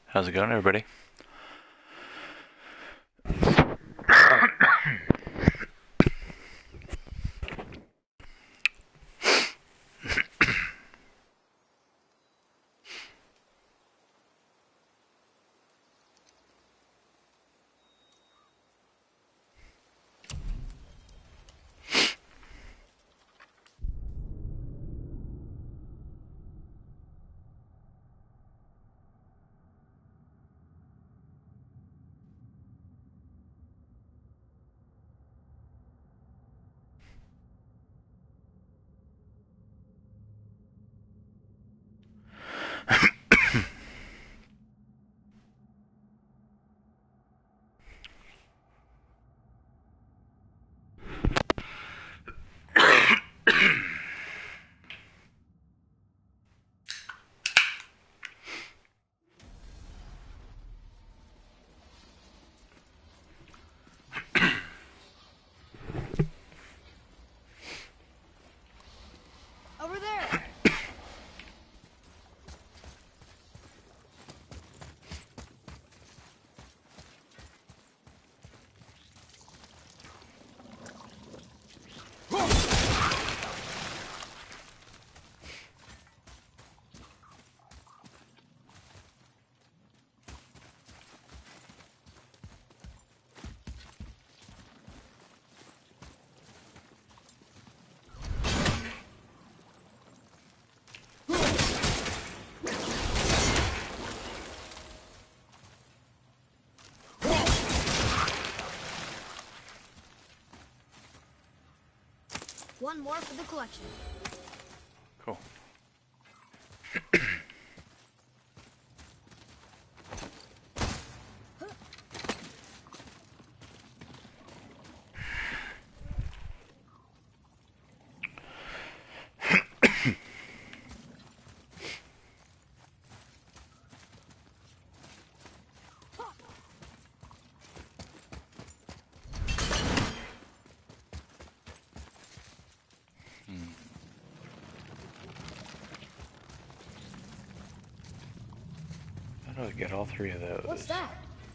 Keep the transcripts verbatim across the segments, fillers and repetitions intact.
How's it going, everybody? Over there. One more for the collection. Cool. How do I get all three of those? What's that?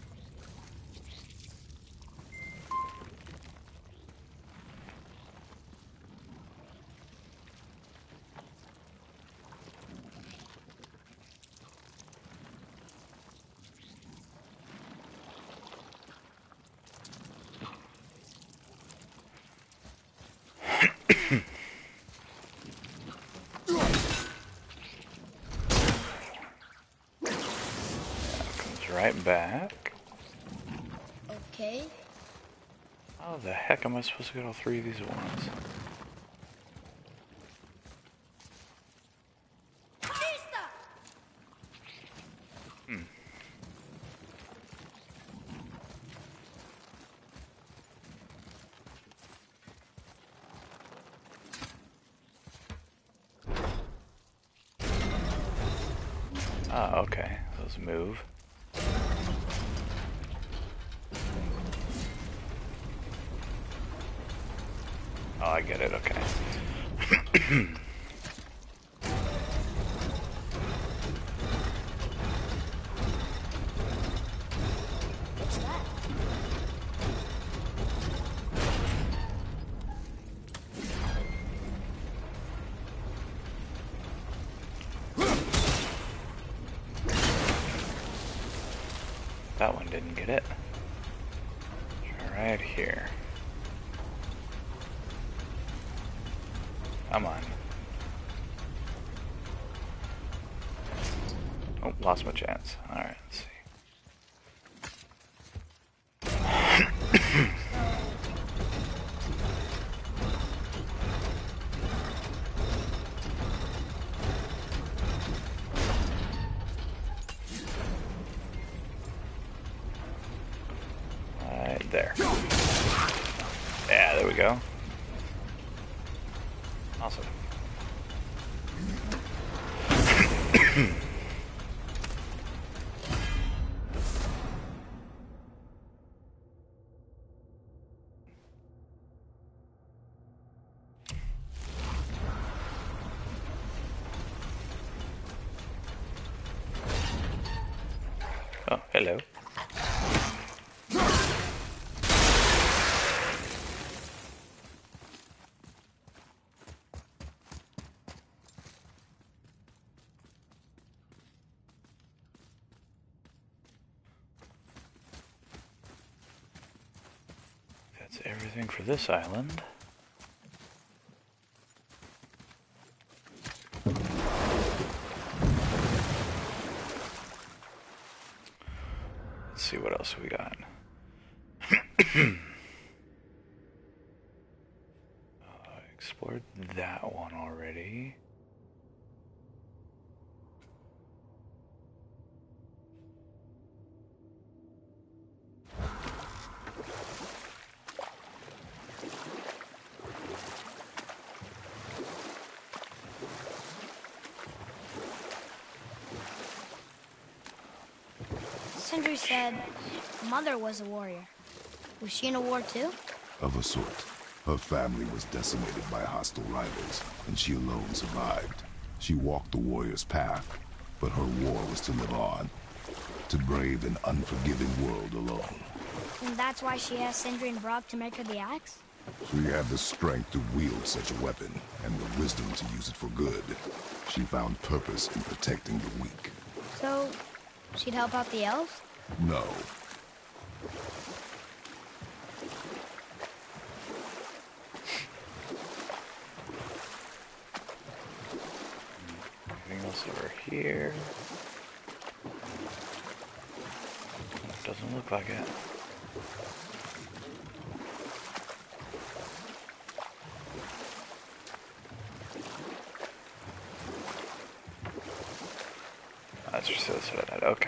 Right back. Okay. How the heck am I supposed to get all three of these at once? Hmm. Ah, okay. Those move. Oh, I get it, okay. What's that? That one didn't get it. Right here. Come on. Oh, lost my chance. Alright, let's see. Right there. Yeah, there we go. Awesome. hello. That's everything for this island. Let's see what else we got. uh, explored that one already. Sindri said Mother was a warrior. Was she in a war too? Of a sort. Her family was decimated by hostile rivals, and she alone survived. She walked the warrior's path, but her war was to live on, to brave an unforgiving world alone. And that's why she asked Sindri and Brock to make her the axe? She had the strength to wield such a weapon, and the wisdom to use it for good. She found purpose in protecting the weak. So, she'd help out the elves? No. Anything else over here? Doesn't look like it. That's just the other side of that. Okay.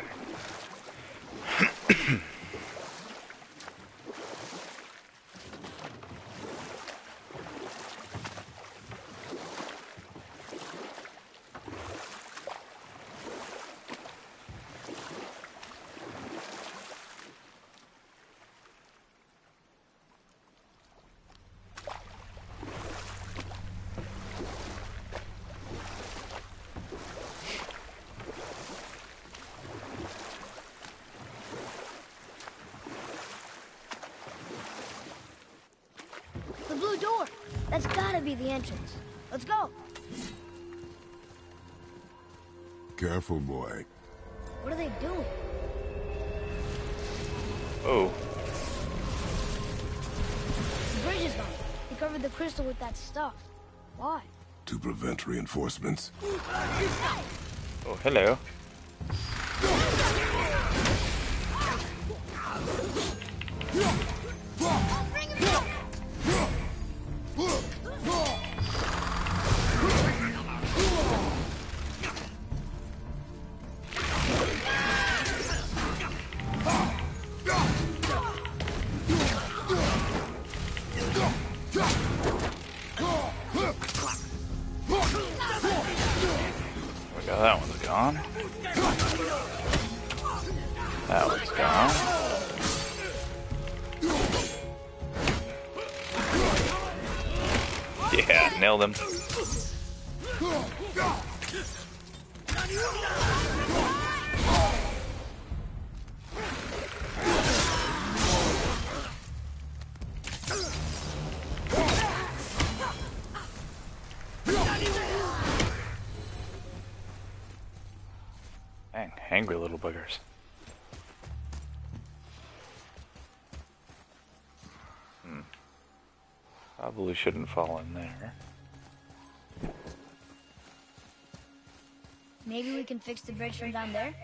The blue door! That's gotta be the entrance. Let's go! Careful, boy. What are they doing? Oh. The bridge is gone. They covered the crystal with that stuff. Why? To prevent reinforcements. Oh, hello. Bring him down! Oh, that one's gone. That one's gone. Yeah, nailed him. Dang, angry little buggers. Hmm. Probably shouldn't fall in there. Maybe we can fix the bridge from down there?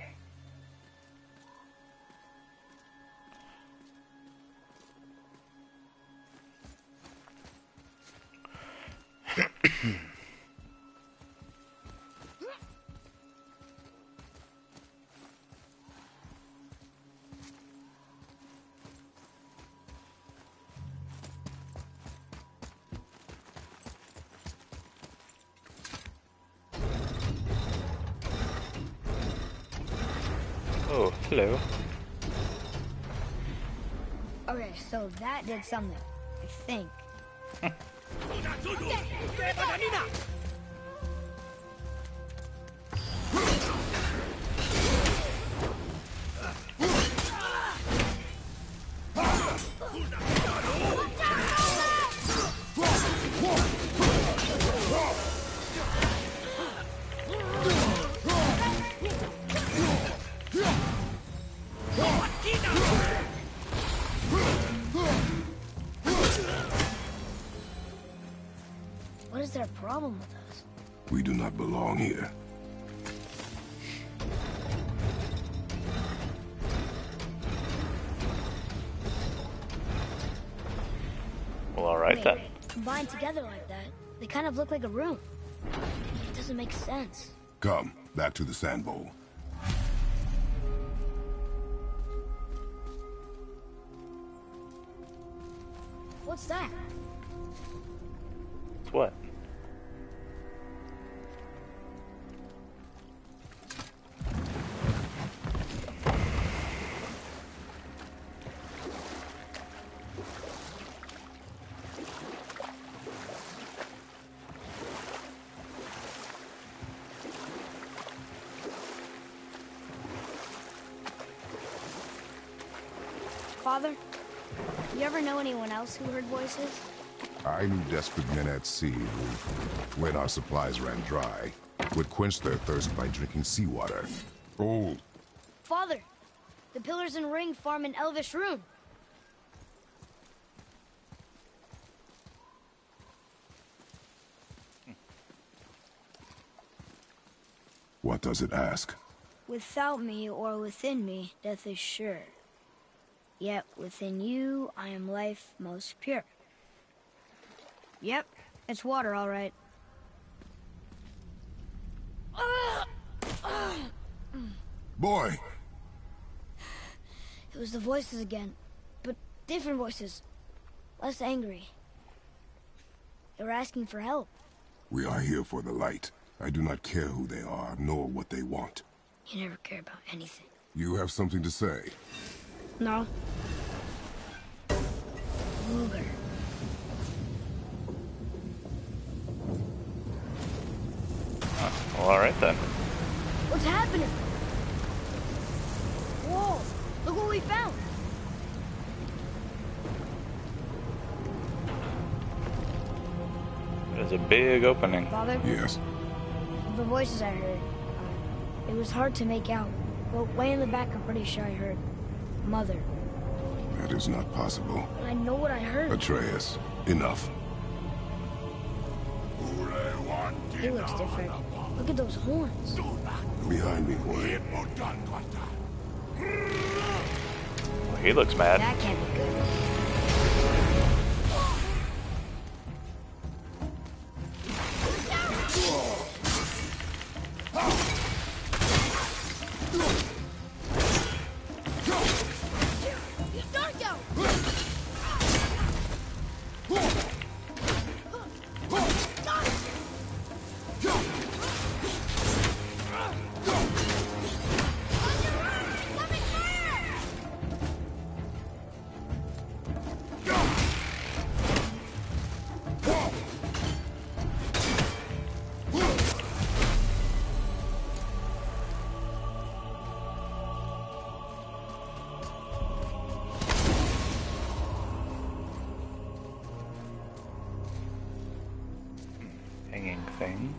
Oh, hello. Okay, so that did something. I think. problem with us? We do not belong here. Well, alright Wait, then. combined together like that, they kind of look like a room. It doesn't make sense. Come, back to the sand bowl. What's that? What? Father, you ever know anyone else who heard voices? I knew desperate men at sea who, when our supplies ran dry, would quench their thirst by drinking seawater. Oh, Father, the Pillars and Ring farm in Elvish Rune. what does it ask? Without me or within me, death is sure. Yet within you, I am life most pure. Yep, it's water, all right. Boy! It was the voices again, but different voices. Less angry. They were asking for help. We are here for the light. I do not care who they are, nor what they want. You never care about anything. You have something to say? No. Luger. Well, alright then. What's happening? Whoa! Look what we found! There's a big opening. Father? Yes. The voices I heard, uh, it was hard to make out. But way in the back, I'm pretty sure I heard Mother. That is not possible. But I know what I heard. Atreus, enough. He looks different. Look at those horns. Behind me, boy. Well, he looks mad. That can't be good. Hanging things.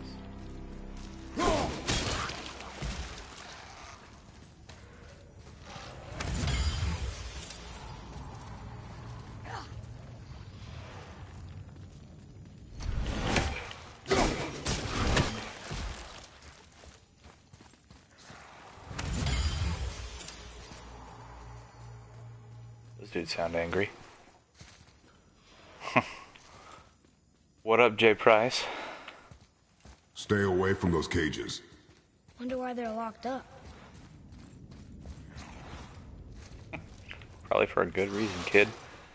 Those dudes sound angry. What up, Jay Price? Stay away from those cages. Wonder why they're locked up. Probably for a good reason, kid.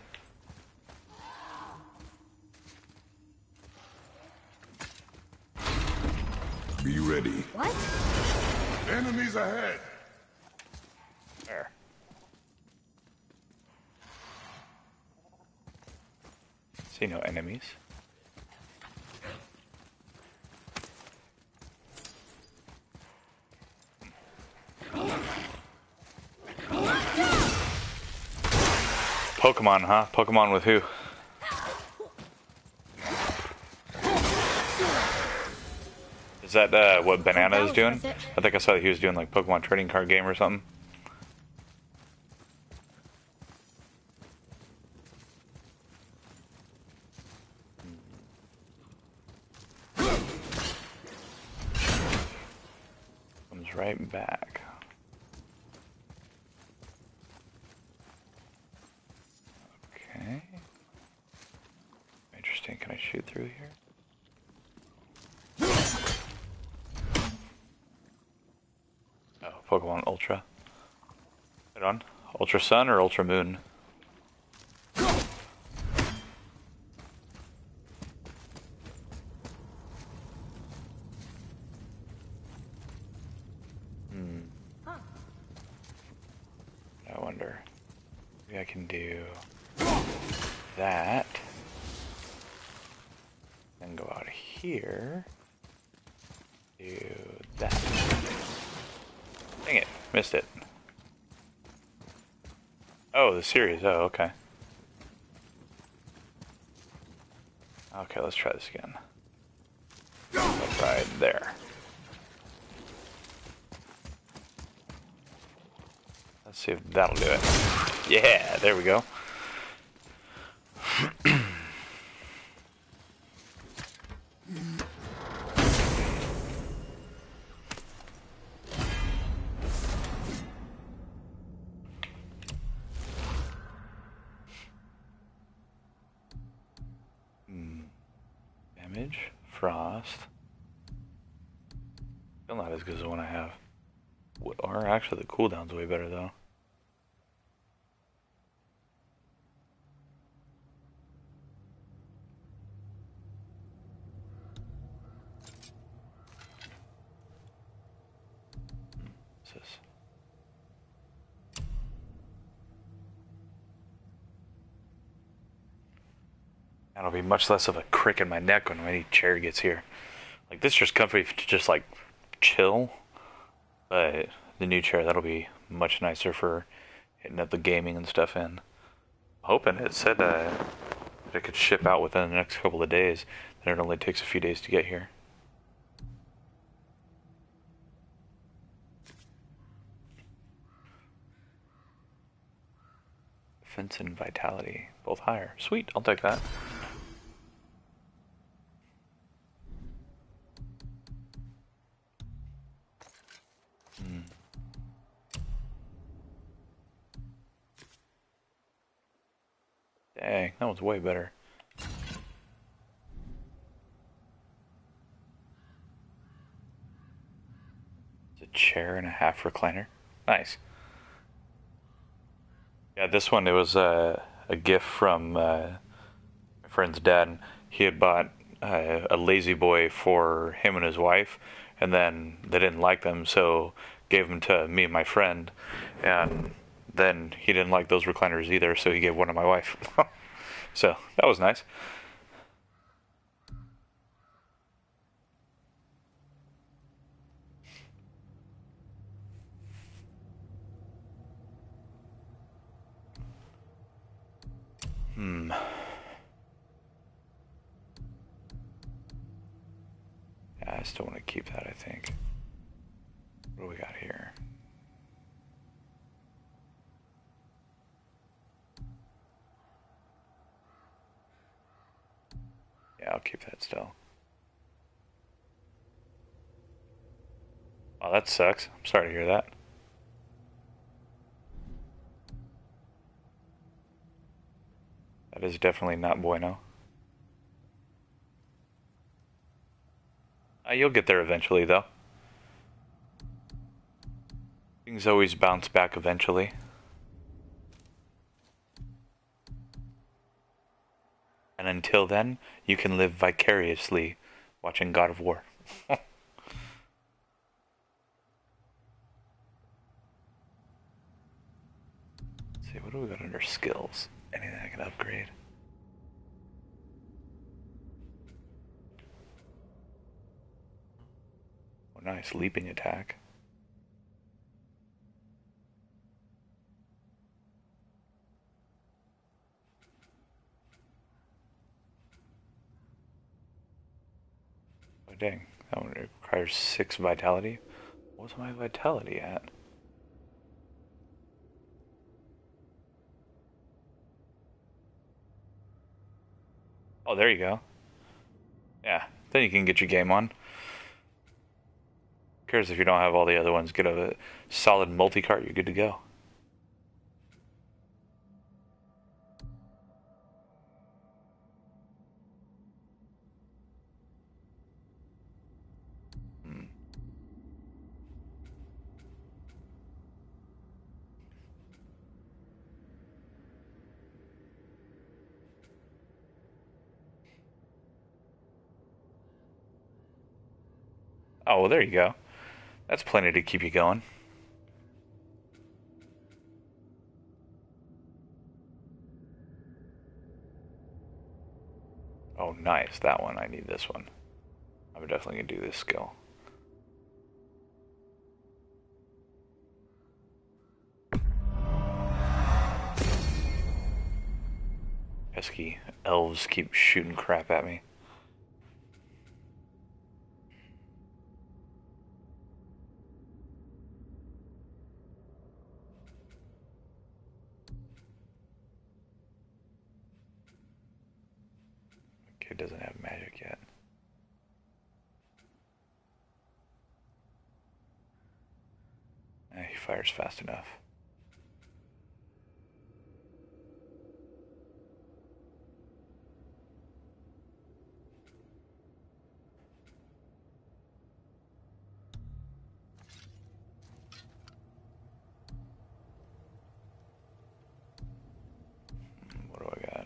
Be ready. What? Enemies ahead! There. See no enemies. Pokemon, huh? Pokemon with who? Is that uh, what Banana That is was doing? worth it. I think I saw that he was doing like Pokemon trading card game or something. comes right back. Okay. Interesting. Can I shoot through here? Oh, Pokemon Ultra. Right on. Ultra Sun or Ultra Moon? Hmm. I wonder. Maybe I can do that. Then go out here. Do that. Dang it. Missed it. Oh, the series. Oh, okay. Okay, let's try this again. Right there. Let's see if that'll do it. Yeah, there we go. hmm. Damage, frost. Still not as good as the one I have. Or actually, the cooldown's way better though. What's this? That'll be much less of a crick in my neck when my chair gets here. Like this just comfy to just like chill. But the new chair, that'll be much nicer for hitting up the gaming and stuff in. I'm hoping it said uh, that it could ship out within the next couple of days. Then it only takes a few days to get here. Defense and vitality, both higher. Sweet, I'll take that. Hmm. Dang, that one's way better. It's a chair and a half recliner. Nice. Yeah, this one, it was uh, a gift from uh, my friend's dad. He had bought uh, a Lazy Boy for him and his wife, and then they didn't like them, so gave them to me and my friend. And then he didn't like those recliners either, so he gave one to my wife. So that was nice. Hmm. Yeah, I still want to keep that, I think. What do we got here? Yeah, I'll keep that still. Oh, that sucks. I'm sorry to hear that. That is definitely not bueno. Uh, you'll get there eventually, though. Things always bounce back eventually. And until then, you can live vicariously watching God of War. Let's see, what do we got under skills? Anything I can upgrade? Oh, nice. Leaping attack. Oh, dang. That one requires six vitality. What's my vitality at? Oh, there you go. Yeah, then you can get your game on. cares if you don't have all the other ones? Get a solid multi-cart, you're good to go. Hmm. Oh, well, there you go. That's plenty to keep you going. Oh, nice. That one. I need this one. I'm definitely going to do this skill. Pesky elves keep shooting crap at me. Kid doesn't have magic yet. Eh, he fires fast enough. What do I got?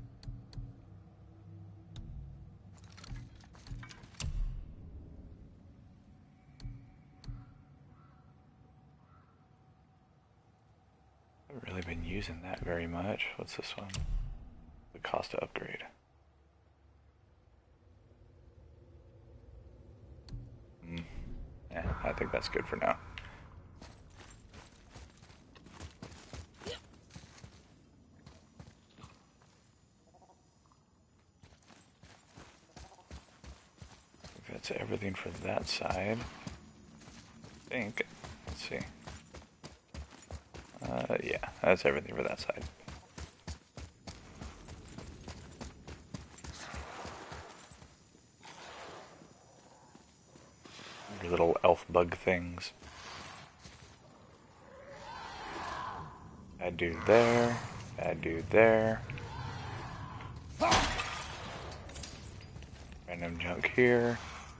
I haven't really been using that very much. What's this one? The cost to upgrade. Mm. Yeah, I think that's good for now. That's everything for that side. I think. Let's see. Uh, yeah, that's everything for that side. Little elf bug things. Bad dude there. Bad dude there. Random junk here.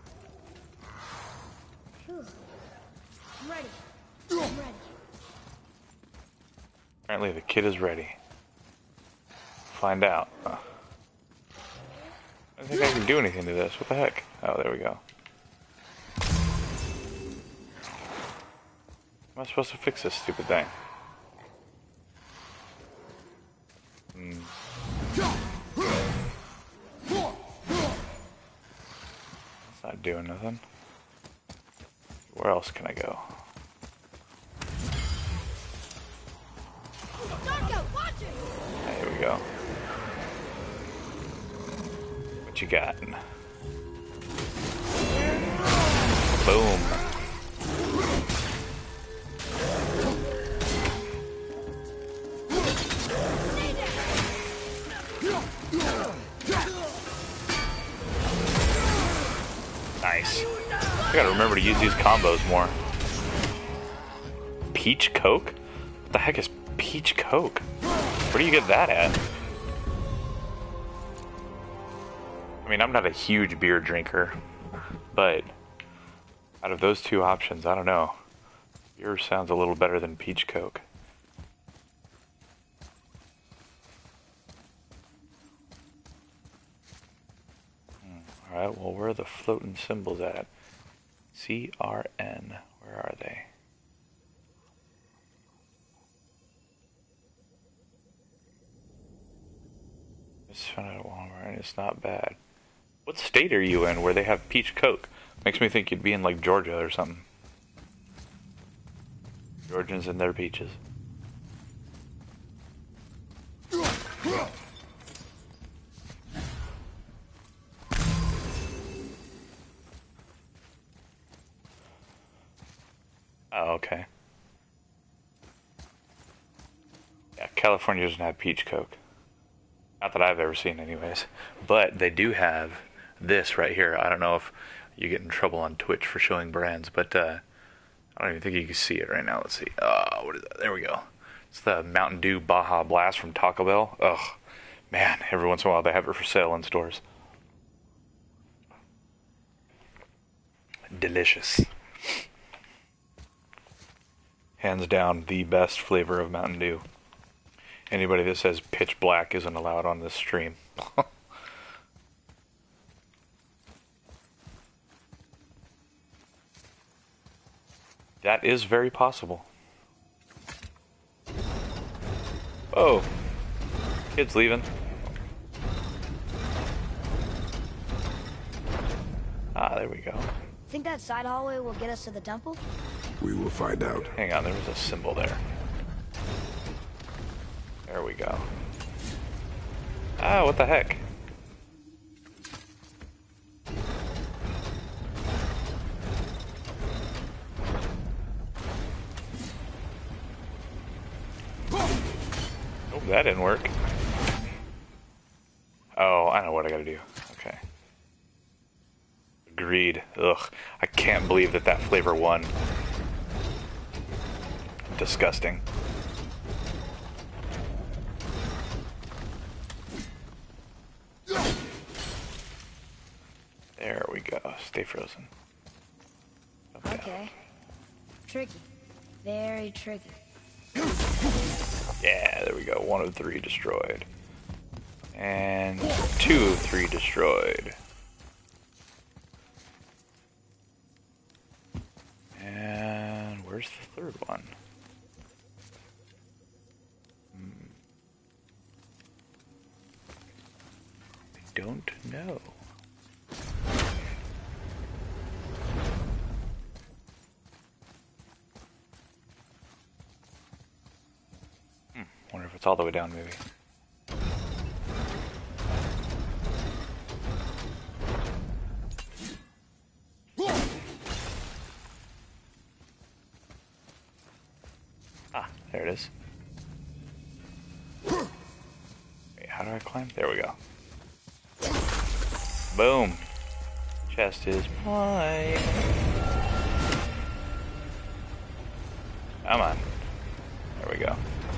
Ready. I'm ready. Apparently the kid is ready. Find out. Huh. I don't think I can do anything to this. What the heck? Oh, there we go. How am I supposed to fix this stupid thing? Hmm. It's not doing nothing. Where else can I go? There we go. What you got? Boom. Nice. I gotta remember to use these combos more. Peach Coke? What the heck is Peach Coke? Where do you get that at? I mean, I'm not a huge beer drinker, but out of those two options, I don't know. Beer sounds a little better than Peach Coke. Hmm. Alright, well, where are the floating symbols at? C R N. Where are they? Just found out at Walmart, and it's not bad. What state are you in where they have Peach Coke? Makes me think you'd be in like Georgia or something. Georgians and their peaches. Oh, okay. Yeah, California doesn't have Peach Coke. Not that I've ever seen anyways. But they do have this right here. I don't know if you get in trouble on Twitch for showing brands, but uh, I don't even think you can see it right now. Let's see. Oh, what is that? There we go. It's the Mountain Dew Baja Blast from Taco Bell. Ugh, man, every once in a while they have it for sale in stores. Delicious. Hands down, the best flavor of Mountain Dew. Anybody that says pitch black isn't allowed on this stream. That is very possible. Oh, kid's leaving. Ah, there we go. Think that side hallway will get us to the temple? We will find out. Hang on, there was a symbol there. There we go. Ah, what the heck? Oh, that didn't work. Oh, I know what I gotta do. Okay. Agreed. Ugh, I can't believe that that flavor won. Disgusting. There we go. Stay frozen. Okay. Okay. Tricky. Very tricky. Yeah, there we go. One of three destroyed. And two of three destroyed. And where's the third one? Hmm. I don't know. Hmm. Wonder if it's all the way down, maybe. Ah, there it is. Wait, how do I climb? There we go. Boom. Chest is mine. Come on. There we go.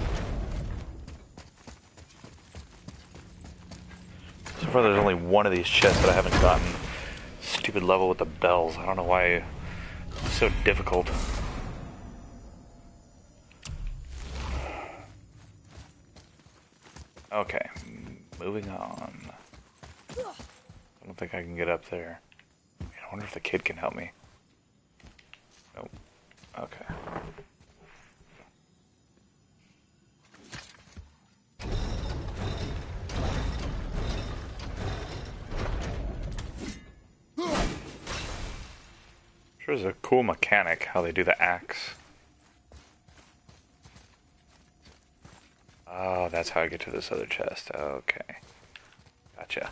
So far there's only one of these chests that I haven't gotten. Stupid level with the bells. I don't know why it's so difficult. Okay, moving on. I don't think I can get up there. I wonder if the kid can help me. Nope. Okay. Sure is a cool mechanic how they do the axe. Oh, that's how I get to this other chest. Okay. Gotcha.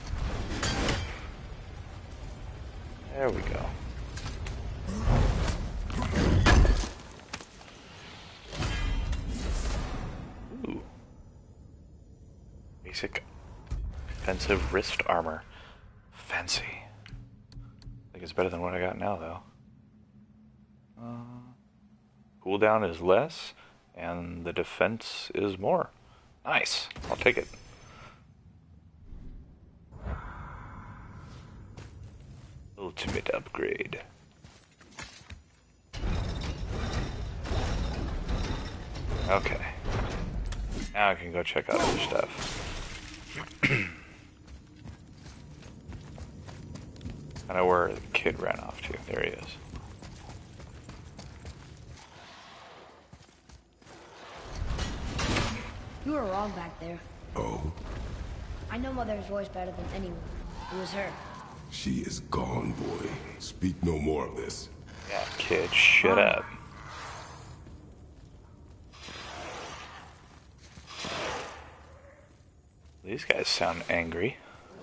There we go. Ooh. Basic defensive wrist armor. Fancy. I think it's better than what I got now, though. Uh, cooldown is less, and the defense is more. Nice. I'll take it. Ultimate upgrade. Okay. Now I can go check out other stuff. I know where the kid ran off to. There he is. You were wrong back there. Oh? I know Mother's voice better than anyone. It was her. She is gone, boy. Speak no more of this. Yeah, kid, shut up. These guys sound angry.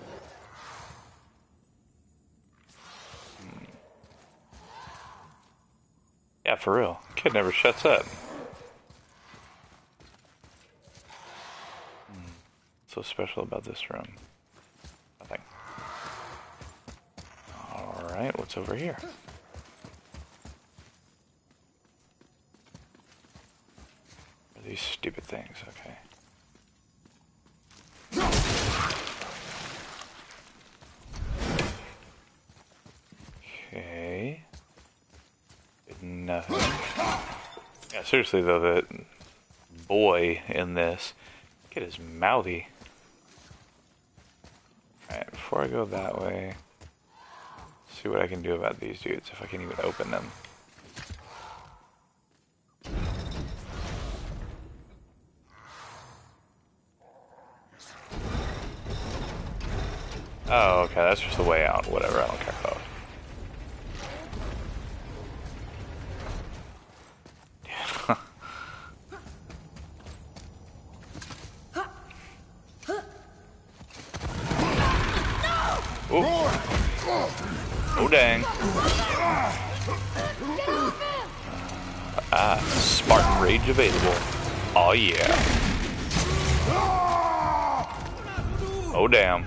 Hmm. Yeah, for real. Kid never shuts up. Hmm. What's so special about this room? Nothing. Alright. Alright, what's over here? What are these stupid things? Okay. Okay. Did nothing. Yeah, seriously though, the boy in this, look at his mouthy. Alright, before I go that way, see what I can do about these dudes, if I can even open them. Oh, okay, that's just the way out. Whatever, I don't care about it. Oh dang. Uh, ah, Spartan Rage available. Oh yeah. Oh damn.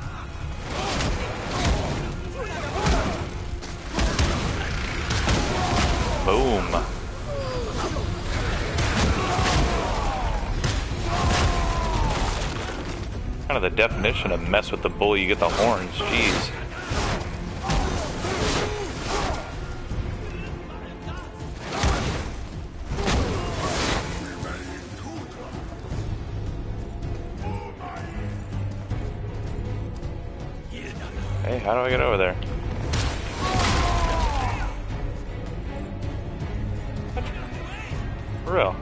Boom. Kind of the definition of mess with the bull, you get the horns, jeez. Hey, how do I get over there? What? For real?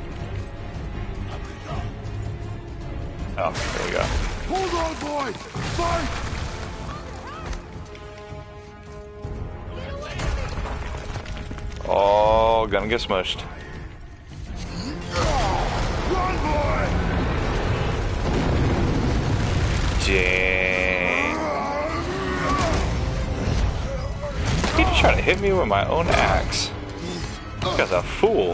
Oh, there we go. Hold on, boy! Fight! Oh, gonna get smushed. Run, boy! Dang. He just trying to hit me with my own axe. This guy's a fool.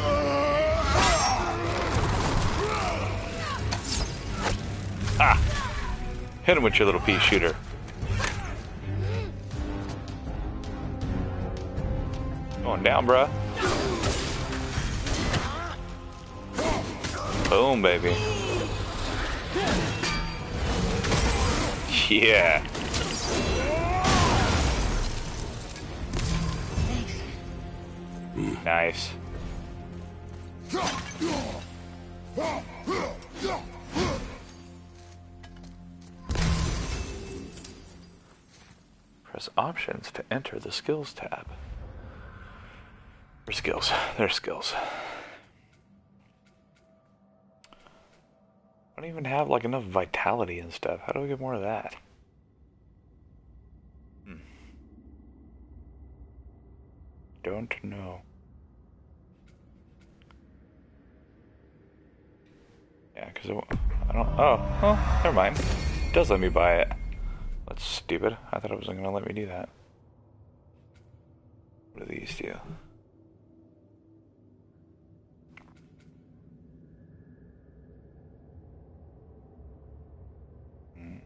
Ah! Hit him with your little pea shooter. Going down, bruh. Boom, baby. Yeah. Nice. Press options to enter the skills tab. Or skills. There's skills. I don't even have like enough vitality and stuff. How do I get more of that? Hmm. Don't know. Yeah, because I don't. Oh, oh, never mind. It does let me buy it. That's stupid. I thought it wasn't gonna let me do that. What do these do? Hmm.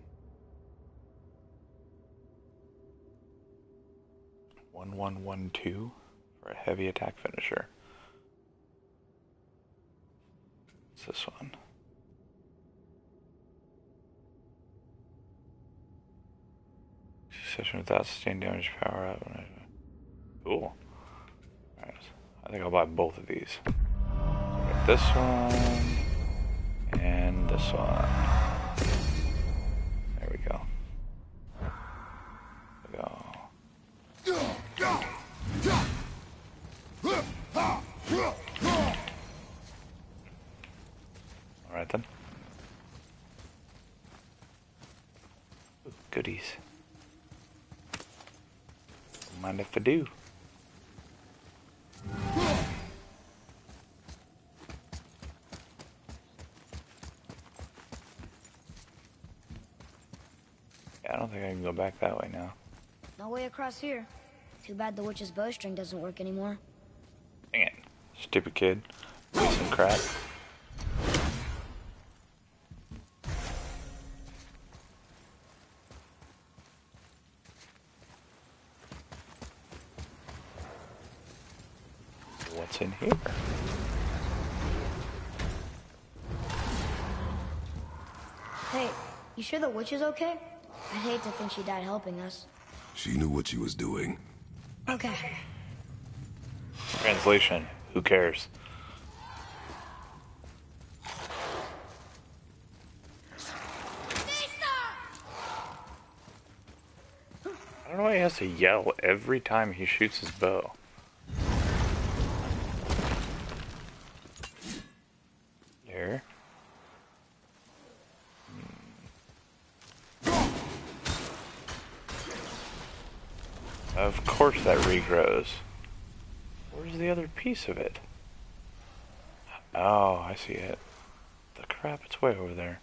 One one one two for a heavy attack finisher. What's this one? Session without sustained damage power up. Cool. Alright. I think I'll buy both of these. So I got this one and this one. There we go. There we go. Alright then. Ooh, goodies. Mind if I do. Yeah, I don't think I can go back that way now. No way across here. Too bad the witch's bowstring doesn't work anymore. Dang it. Stupid kid. Piece of crap. here? Hey, you sure the witch is okay? I'd hate to think she died helping us. She knew what she was doing. Okay. Translation. Who cares? I don't know why he has to yell every time he shoots his bow. There. Of course that regrows. Where's the other piece of it? Oh, I see it. The crap, it's way over there.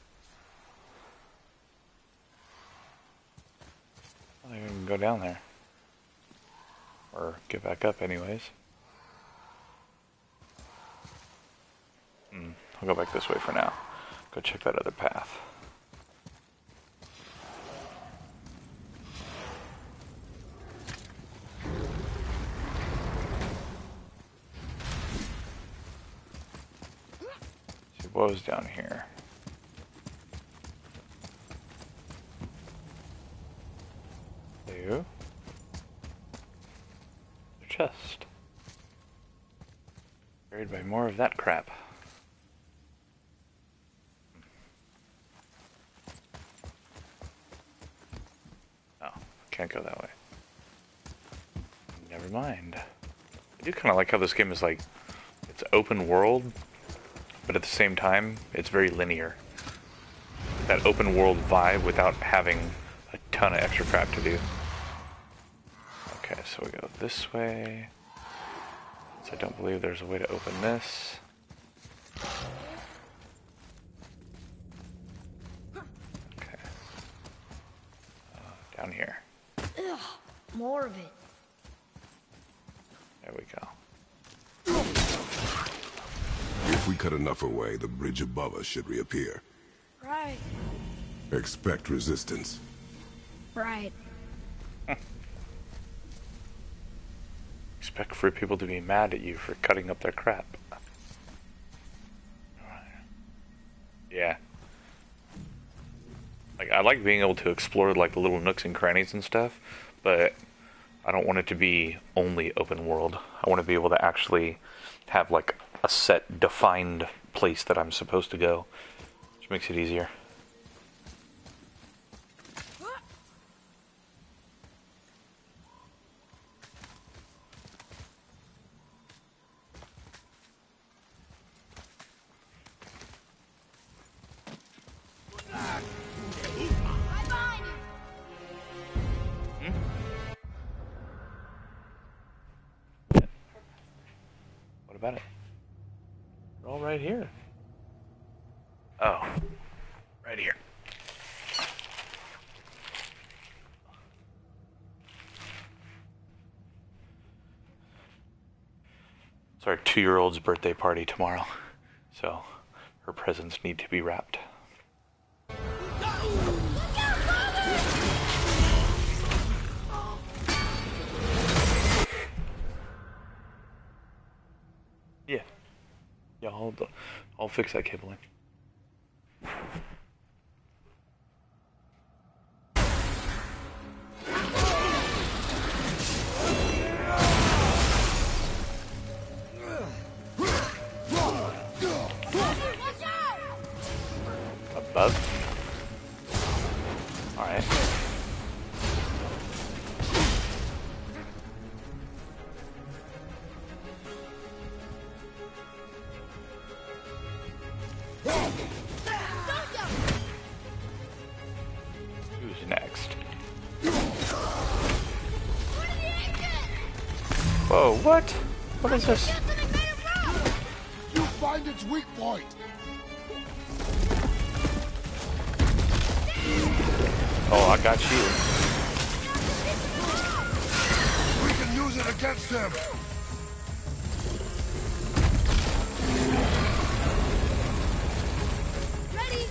I don't even go down there. Or get back up anyways. Hmm, I'll go back this way for now. Go check that other path. See what was down here. Ew. Chest. Buried by more of that crap. Oh, can't go that way. Never mind. I do kind of like how this game is like, it's open world, but at the same time, it's very linear. That open world vibe without having a ton of extra crap to do. Okay, so we go this way. So I don't believe there's a way to open this. Okay. Uh, down here. Ugh, more of it. There we go. If we cut enough away, the bridge above us should reappear. Right. Expect resistance. Right. Expect for people to be mad at you for cutting up their crap. Yeah. Like, I like being able to explore like the little nooks and crannies and stuff, but I don't want it to be only open world. I want to be able to actually have like a set defined place that I'm supposed to go, which makes it easier. What about it? They're all right here. Oh, right here. It's our two-year-old's birthday party tomorrow, so her presents need to be wrapped. Yeah. Yeah, I'll, I'll fix that cabling. Above? Alright. Who's next? Whoa, what? What is this? You find its weak point. Oh, I got you. We can use it against him. Ready?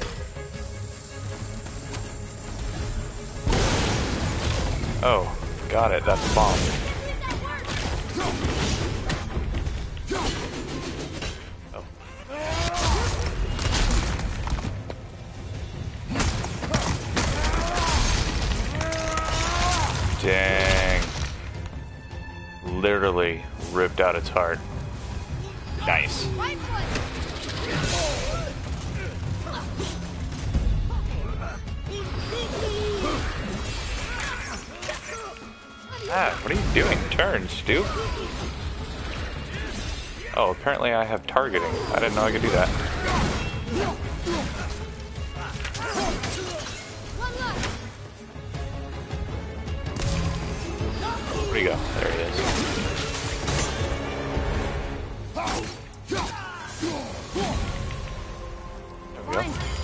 Oh, got it. That's a bomb. god, it's hard. Nice. Right foot. Ah, what are you doing? Turn, Stu. Oh, apparently I have targeting. I didn't know I could do that. Where'd he go? There he is. There we go.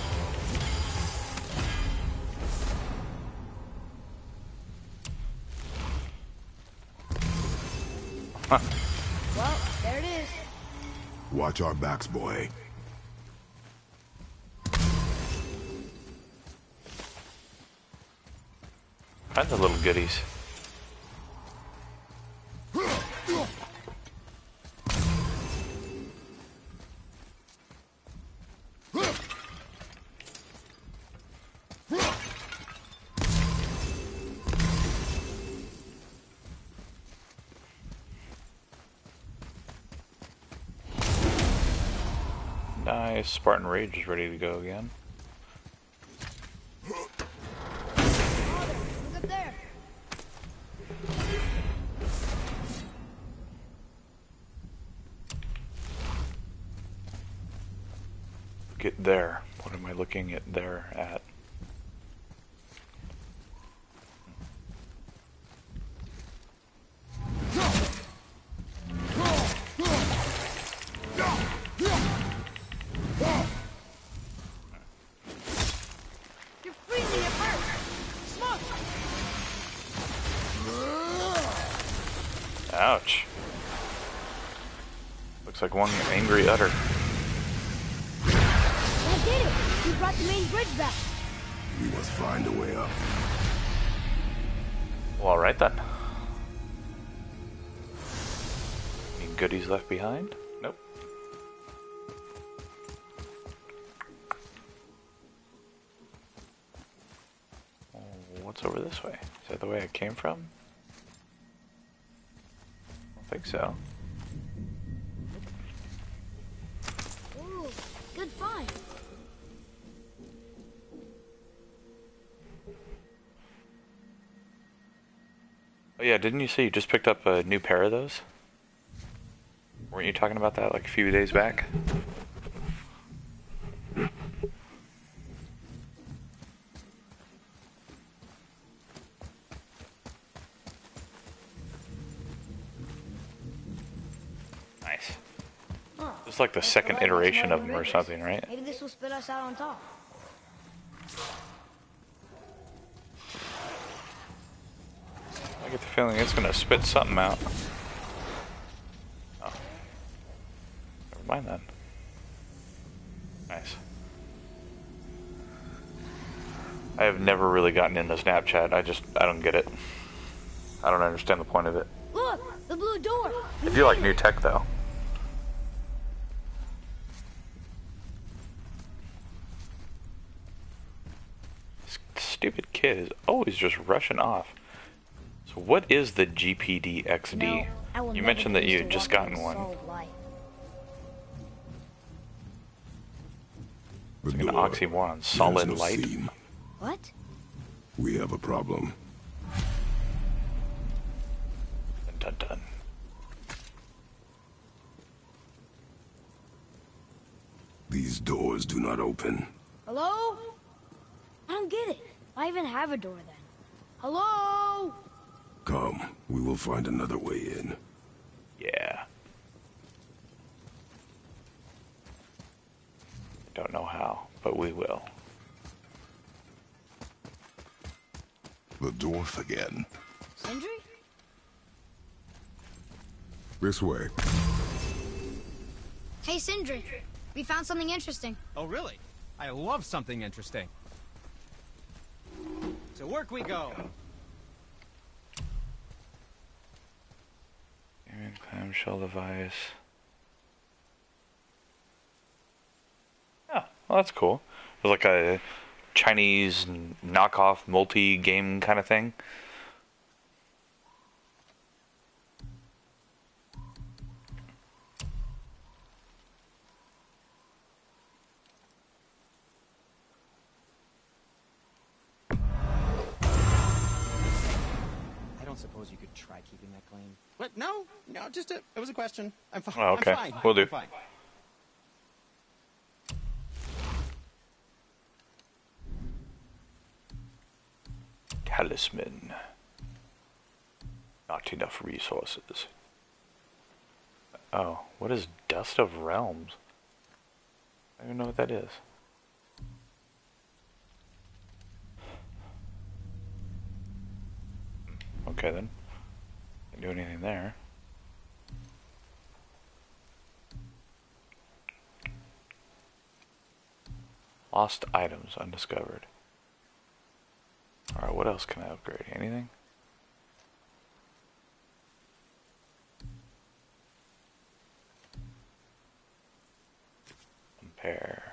Huh. Well, there it is. Watch our backs, boy. Find the little goodies. Nice. Spartan Rage is ready to go again. Look up there. Get there. What am I looking at there at? You're freezing at first. Smoke. Ouch. Looks like one angry udder. That did it. We brought the main bridge back. We must find a way up. Well, alright then. Any goodies left behind? Nope. Oh, what's over this way? Is that the way I came from? I don't think so. Ooh, good find. Oh yeah, didn't you say you just picked up a new pair of those? Weren't you talking about that like a few days back? Nice. Huh. It's like the That's second right, that's iteration one of the them or bridges. something, right? Maybe this will spit us out on top. I get the feeling it's gonna spit something out. Oh. Never mind then. Nice. I have never really gotten into Snapchat. I just, I don't get it. I don't understand the point of it. Look, the blue door. I do like new tech though. This stupid kid is always just rushing off. So what is the G P D X D? No, I will You never mentioned that choose you to had just walk gotten in one. solid light. The It's like an door. oxymoron. There's Solid no light. seam. What? We have a problem. Dun dun dun. These doors do not open. Hello? I don't get it. Why even have a door then? Hello? Come, we will find another way in. Yeah. Don't know how, but we will. The dwarf again. Sindri? This way. Hey, Sindri. We found something interesting. Oh, really? I love something interesting. To work we go. Iron clamshell device. Oh, well, that's cool. It was like a Chinese knockoff multi-game kind of thing. suppose you could try keeping that clean. What? No, no, just a, it was a question. I'm fine. Oh, okay. I'm fine. Will do. I'm fine. Talisman. Not enough resources. Oh, what is Dust of Realms? I don't even know what that is. Okay then. Can't do anything there. Lost items undiscovered. Alright, what else can I upgrade? Anything? Compare.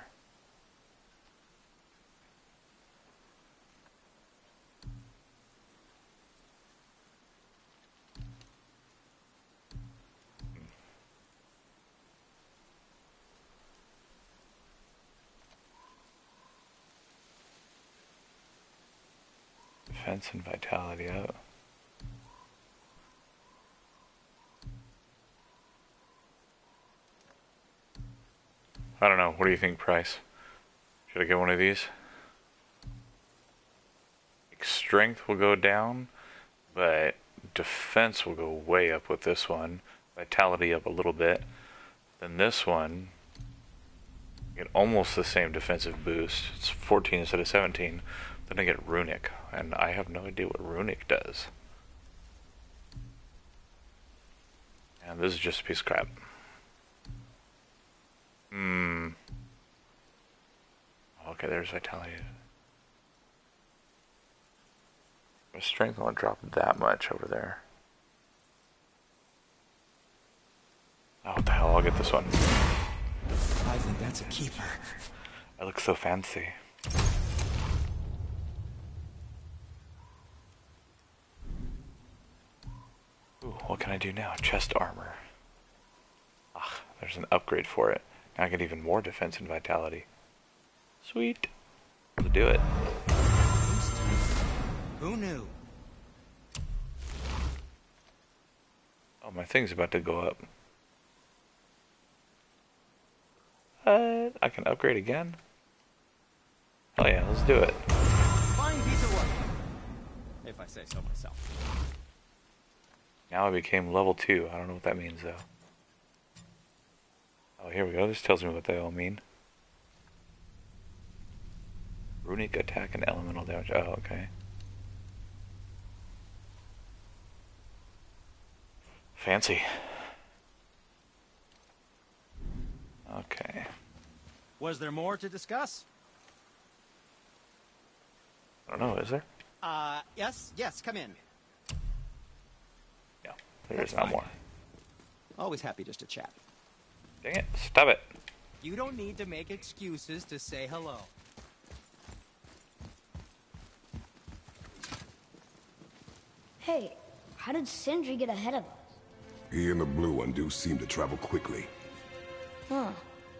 Defense and vitality out. I don't know. What do you think, Price? Should I get one of these? Strength will go down, but defense will go way up with this one. Vitality up a little bit. Then this one, get almost the same defensive boost. It's fourteen instead of seventeen. Then I get Runic, and I have no idea what Runic does. And this is just a piece of crap. Hmm. Okay, there's vitality. My strength won't drop that much over there. Oh, what the hell, I'll get this one. I think that's a keeper. I look so fancy. Ooh, what can I do now? Chest armor. Ah, there's an upgrade for it. Now I get even more defense and vitality. Sweet. Let's do it. Who knew? Oh, my thing's about to go up. What? I can upgrade again? Oh yeah, let's do it. Fine piece of work. If I say so myself. Now I became level two. I don't know what that means though. Oh, here we go. This tells me what they all mean. Runic attack and elemental damage. Oh, okay. Fancy. Okay. Was there more to discuss? I don't know, is there? Uh, yes, yes, come in. No, there is That's not fine. more. Always happy just to chat. Dang it, stop it. You don't need to make excuses to say hello. Hey, how did Sindri get ahead of us? He and the blue one do seem to travel quickly. Huh.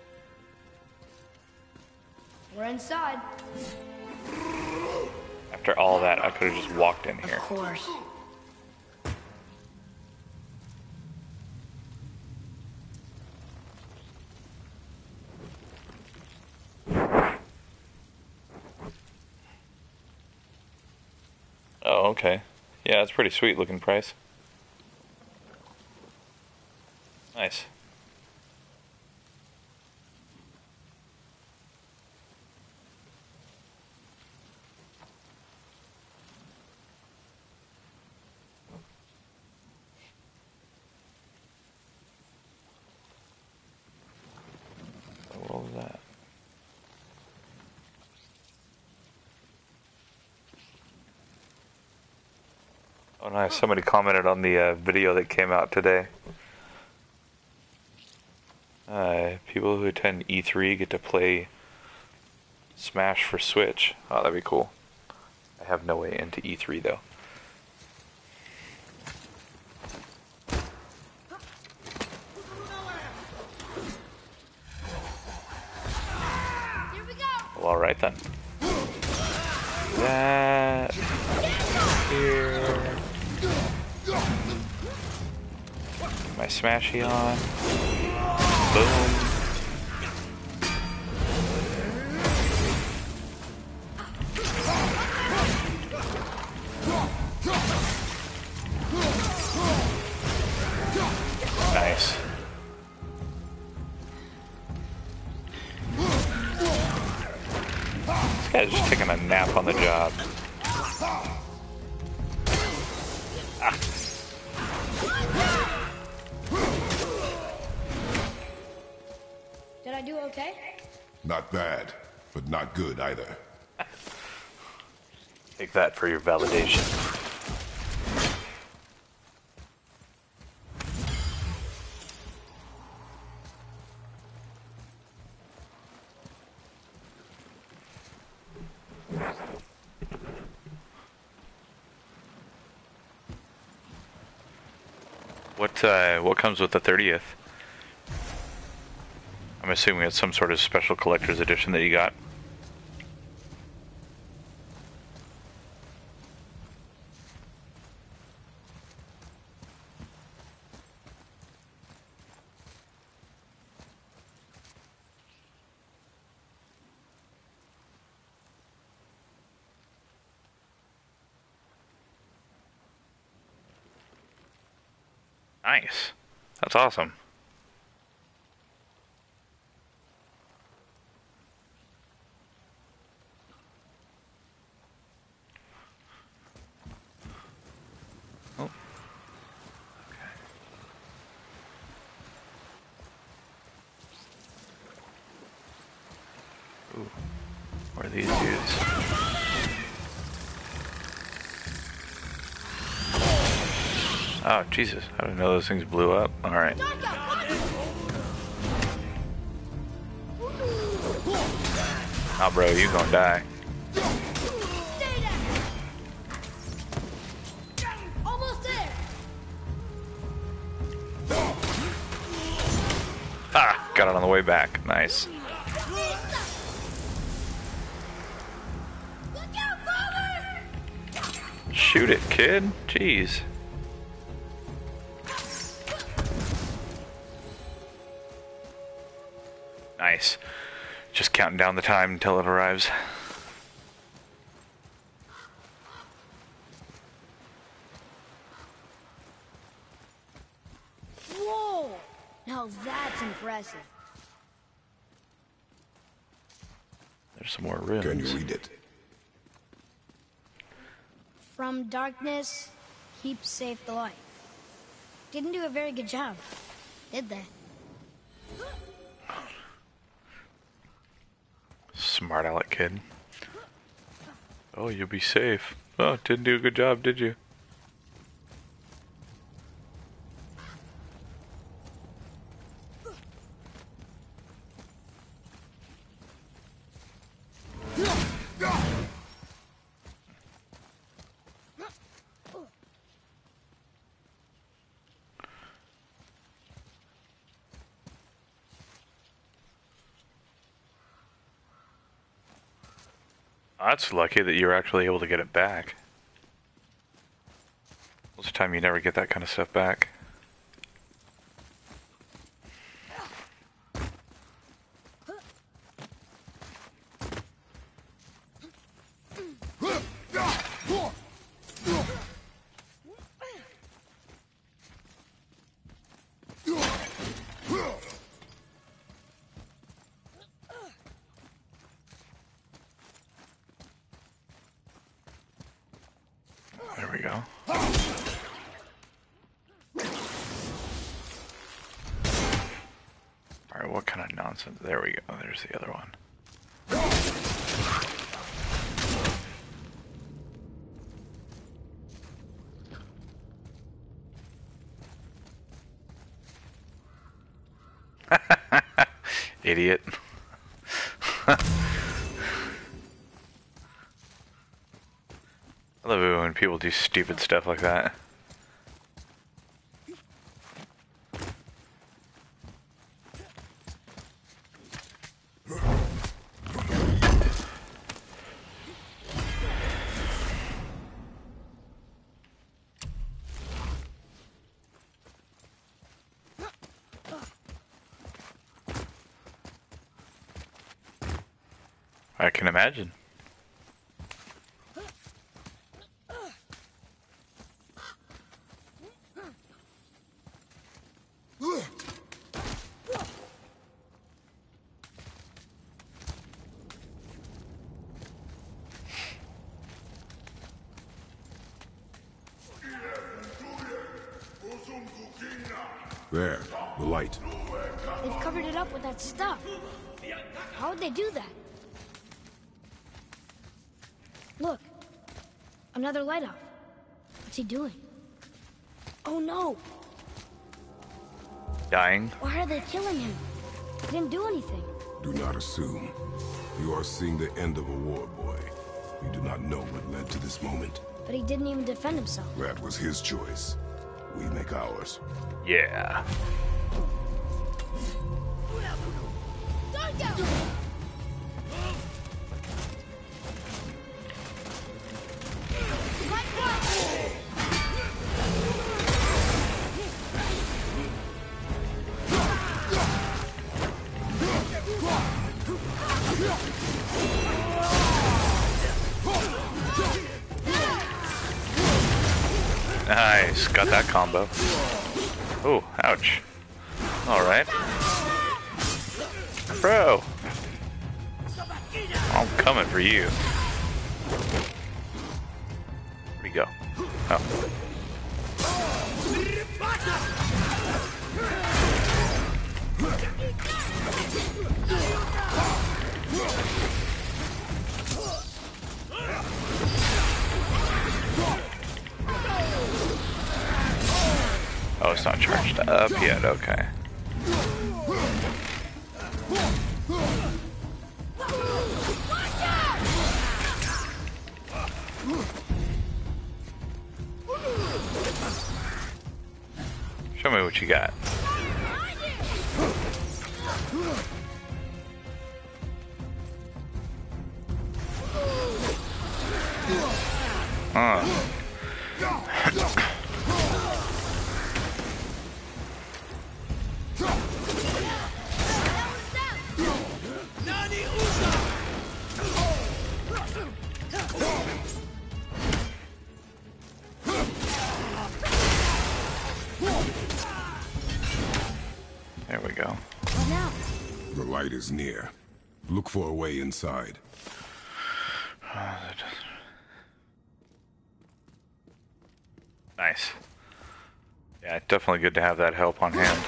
We're inside. After all that, I could have just walked in Of here. course. Oh, okay. Yeah, it's pretty sweet looking price. Nice. What was that? Oh, nice. Somebody commented on the uh, video that came out today. Uh, people who attend E three get to play Smash for Switch. Oh, that'd be cool. I have no way into E three though. Here we go. Well, alright then. That here. smashy on. Boom. Nice. This guy's just taking a nap on the job. Ah. Did I do okay? Not bad, but not good either. Take that for your validation. What uh, what comes with the thirtieth? I'm assuming it's some sort of special collector's edition that you got. Nice. That's awesome. Oh. Okay. Ooh. What are these dudes? Oh, Jesus. I didn't know those things blew up. Alright. Oh, bro, you gonna die. Almost there. Ah! Got it on the way back. Nice. Look out, Father! Shoot it, kid. Jeez. Nice. Just counting down the time until it arrives. Whoa! Now that's impressive. There's some more runes. Can you read it? From darkness, keep safe the light. Didn't do a very good job, did they? Smart aleck kid. Oh, you'll be safe. Oh, didn't do a good job, did you? That's lucky that you're actually able to get it back. Most of the time you never get that kind of stuff back. There we go. Alright, what kind of nonsense? There we go. There's the other one. Idiot. I love it when people do stupid stuff like that. I can imagine. There, the light. They've covered it up with that stuff. How would they do that? Look. Another light off. What's he doing? Oh no! Dying? Why are they killing him? He didn't do anything. Do not assume. You are seeing the end of a war, boy. You do not know what led to this moment. But he didn't even defend himself. That was his choice. We make ours. Yeah. Nice, got that combo. Oh, ouch. Alright. Bro! I'm coming for you. Where'd he go? Oh. Oh, it's not charged up yet, okay. Show me what you got. Huh. There we go. What now? The light is near. Look for a way inside. Nice. Yeah, definitely good to have that help on hand.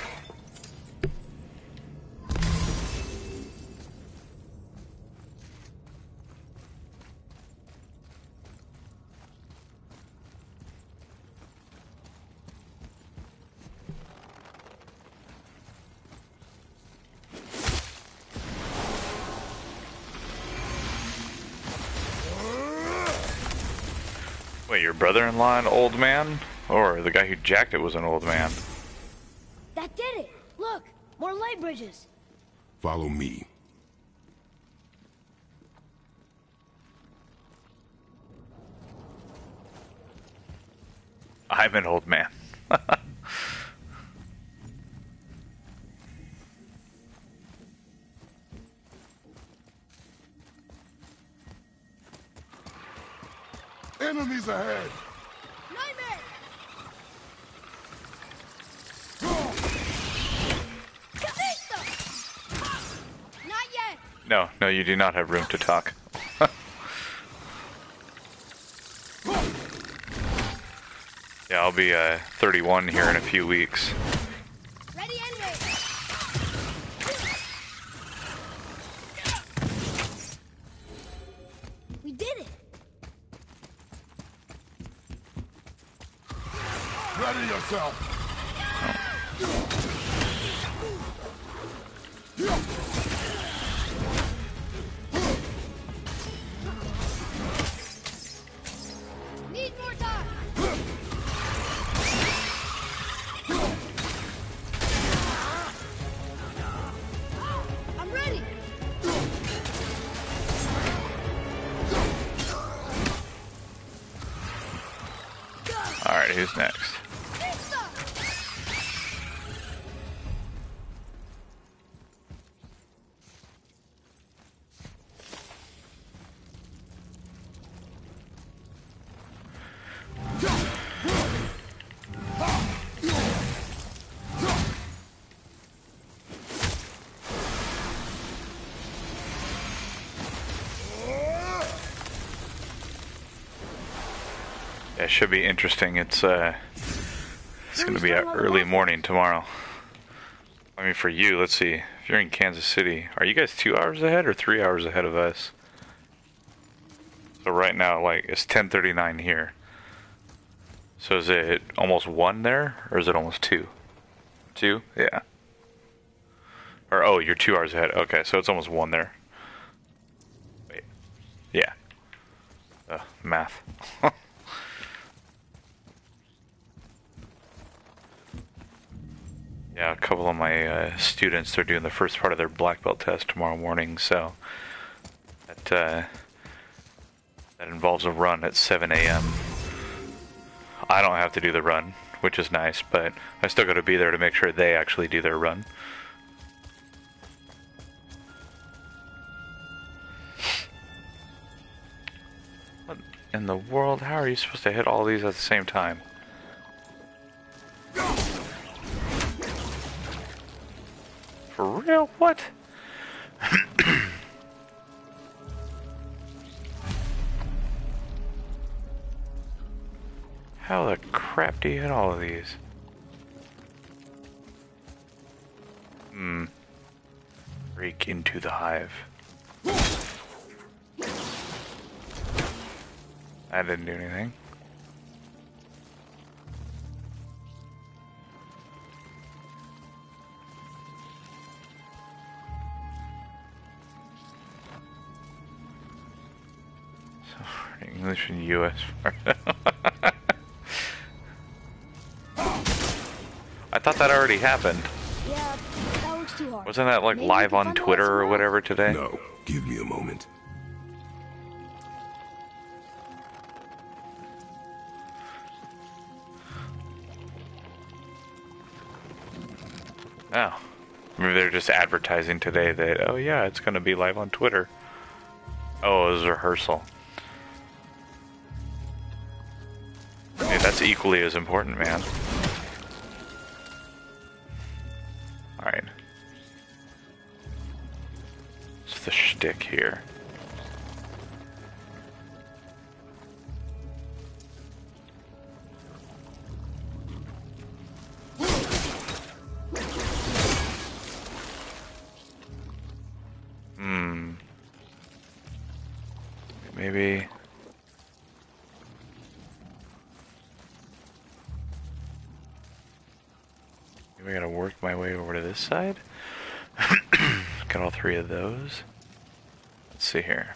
Wait, your brother-in-law an old man? Or the guy who jacked it was an old man? That did it! Look! More light bridges! Follow me. I'm an old man. Enemies ahead! Nightmare! Not yet! No, no, you do not have room to talk. Yeah, I'll be uh, thirty-one here in a few weeks. Ready and wait! We did it! Ready yourself! Need more time! I'm ready! Alright, who's next? it should be interesting. It's uh, it's gonna be an early morning tomorrow. I mean, for you, let's see. If you're in Kansas City, are you guys two hours ahead or three hours ahead of us? So right now, like, it's ten thirty-nine here. So is it almost one there, or is it almost two? Two? Yeah. Or, oh, you're two hours ahead. Okay, so it's almost one there. Wait. Yeah. Uh, math. Yeah, a couple of my uh, students, they're doing the first part of their black belt test tomorrow morning, so that, uh, that involves a run at seven A M I don't have to do the run, which is nice, but I still got to be there to make sure they actually do their run. What in the world? How are you supposed to hit all these at the same time? For real? What? How the crap do you hit all of these? Hmm. Break into the hive. That didn't do anything. So, English and U S I thought that already happened. Yeah, that looks too hard. Wasn't that like Maybe live we can on find the Twitter lights or around. whatever today? No, give me a moment. Oh. Maybe they're just advertising today that, oh yeah, it's going to be live on Twitter. Oh, it was a rehearsal. Hey, that's equally as important, man. Alright. What's the shtick here? Hmm. Maybe... Maybe I gotta work my way over to this side. Got all three of those. Let's see here.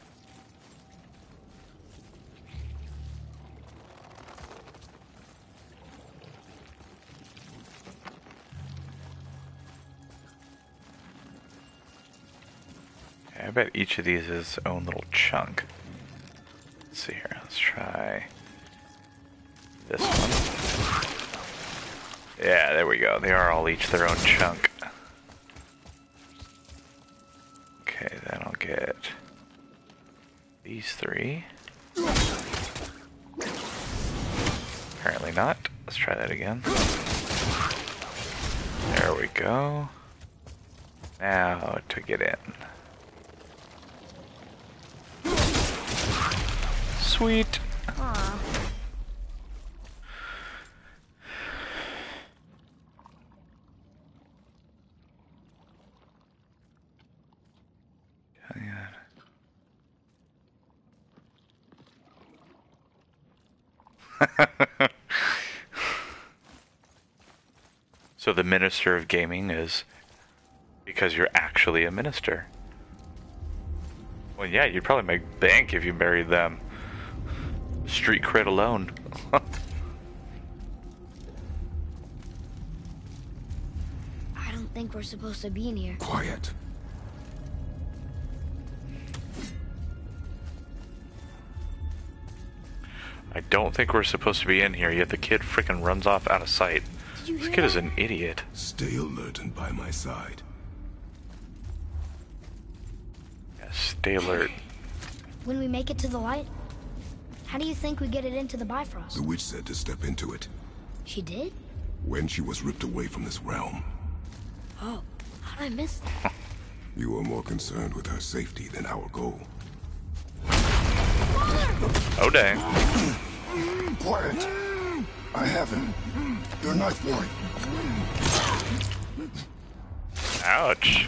Okay, I bet each of these is its own little chunk. Let's see here. Let's try this one. Yeah, there we go. They are all each their own chunk. Okay, then I'll get these three. Apparently not. Let's try that again. There we go. Now to get in. Sweet. Aw. So the Minister of Gaming is because you're actually a minister. Well, yeah, you'd probably make bank if you married them. Street cred alone. I don't think we're supposed to be in here. Quiet. I don't think we're supposed to be in here, yet the kid frickin' runs off out of sight. Did you This hear kid is that? an idiot. Stay alert and by my side. Yeah, stay alert. When we make it to the light, how do you think we get it into the The Bifrost? witch said to step into it She did? when she was ripped away from this realm. Oh, how'd I miss that? You were more concerned with her safety than our goal. Oh dang. Keep quiet. I have him. Your knife point. Ouch.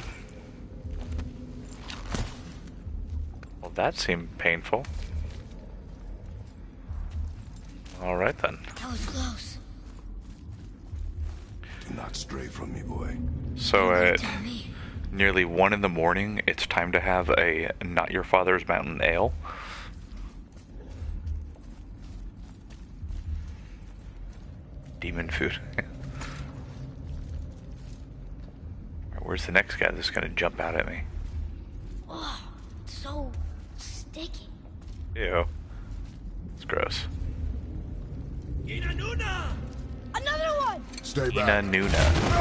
Well, that seemed painful. Alright then. That was close. Do not stray from me, boy. So at Tell me. nearly one in the morning, it's time to have a Not Your Father's Mountain Ale. Demon food. Where's the next guy that's gonna jump out at me? Oh, it's so sticky. Ew. It's gross. Another one! Stay Ina back. Nuna.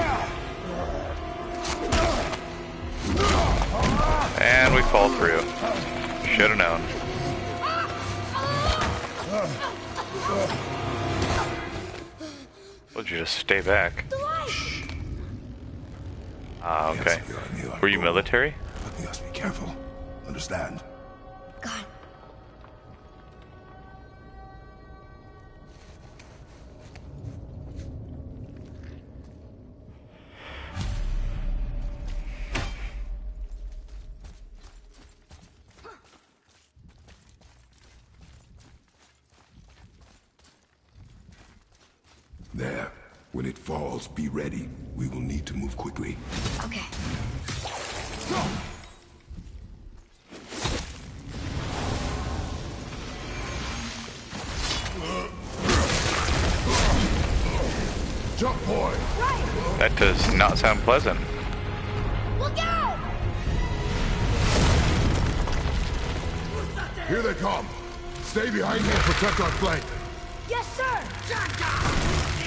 And we fall through. Should've known. Would you just stay back? The light! Ah, okay. Yes, you are, you are. Were you military? But you must be careful. Understand? God. There. When it falls, be ready. We will need to move quickly. Okay. Jump, boy! Right! That does not sound pleasant. Look out! Here they come. Stay behind me and protect our flank. Yes, sir!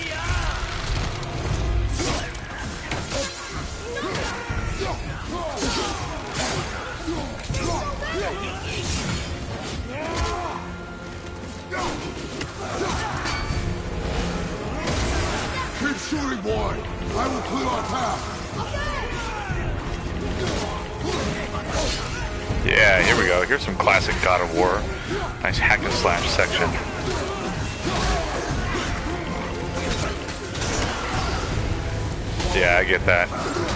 Keep shooting, boy. I will clear our path. Yeah, here we go. Here's some classic God of War. Nice hack and slash section. Yeah, I get that.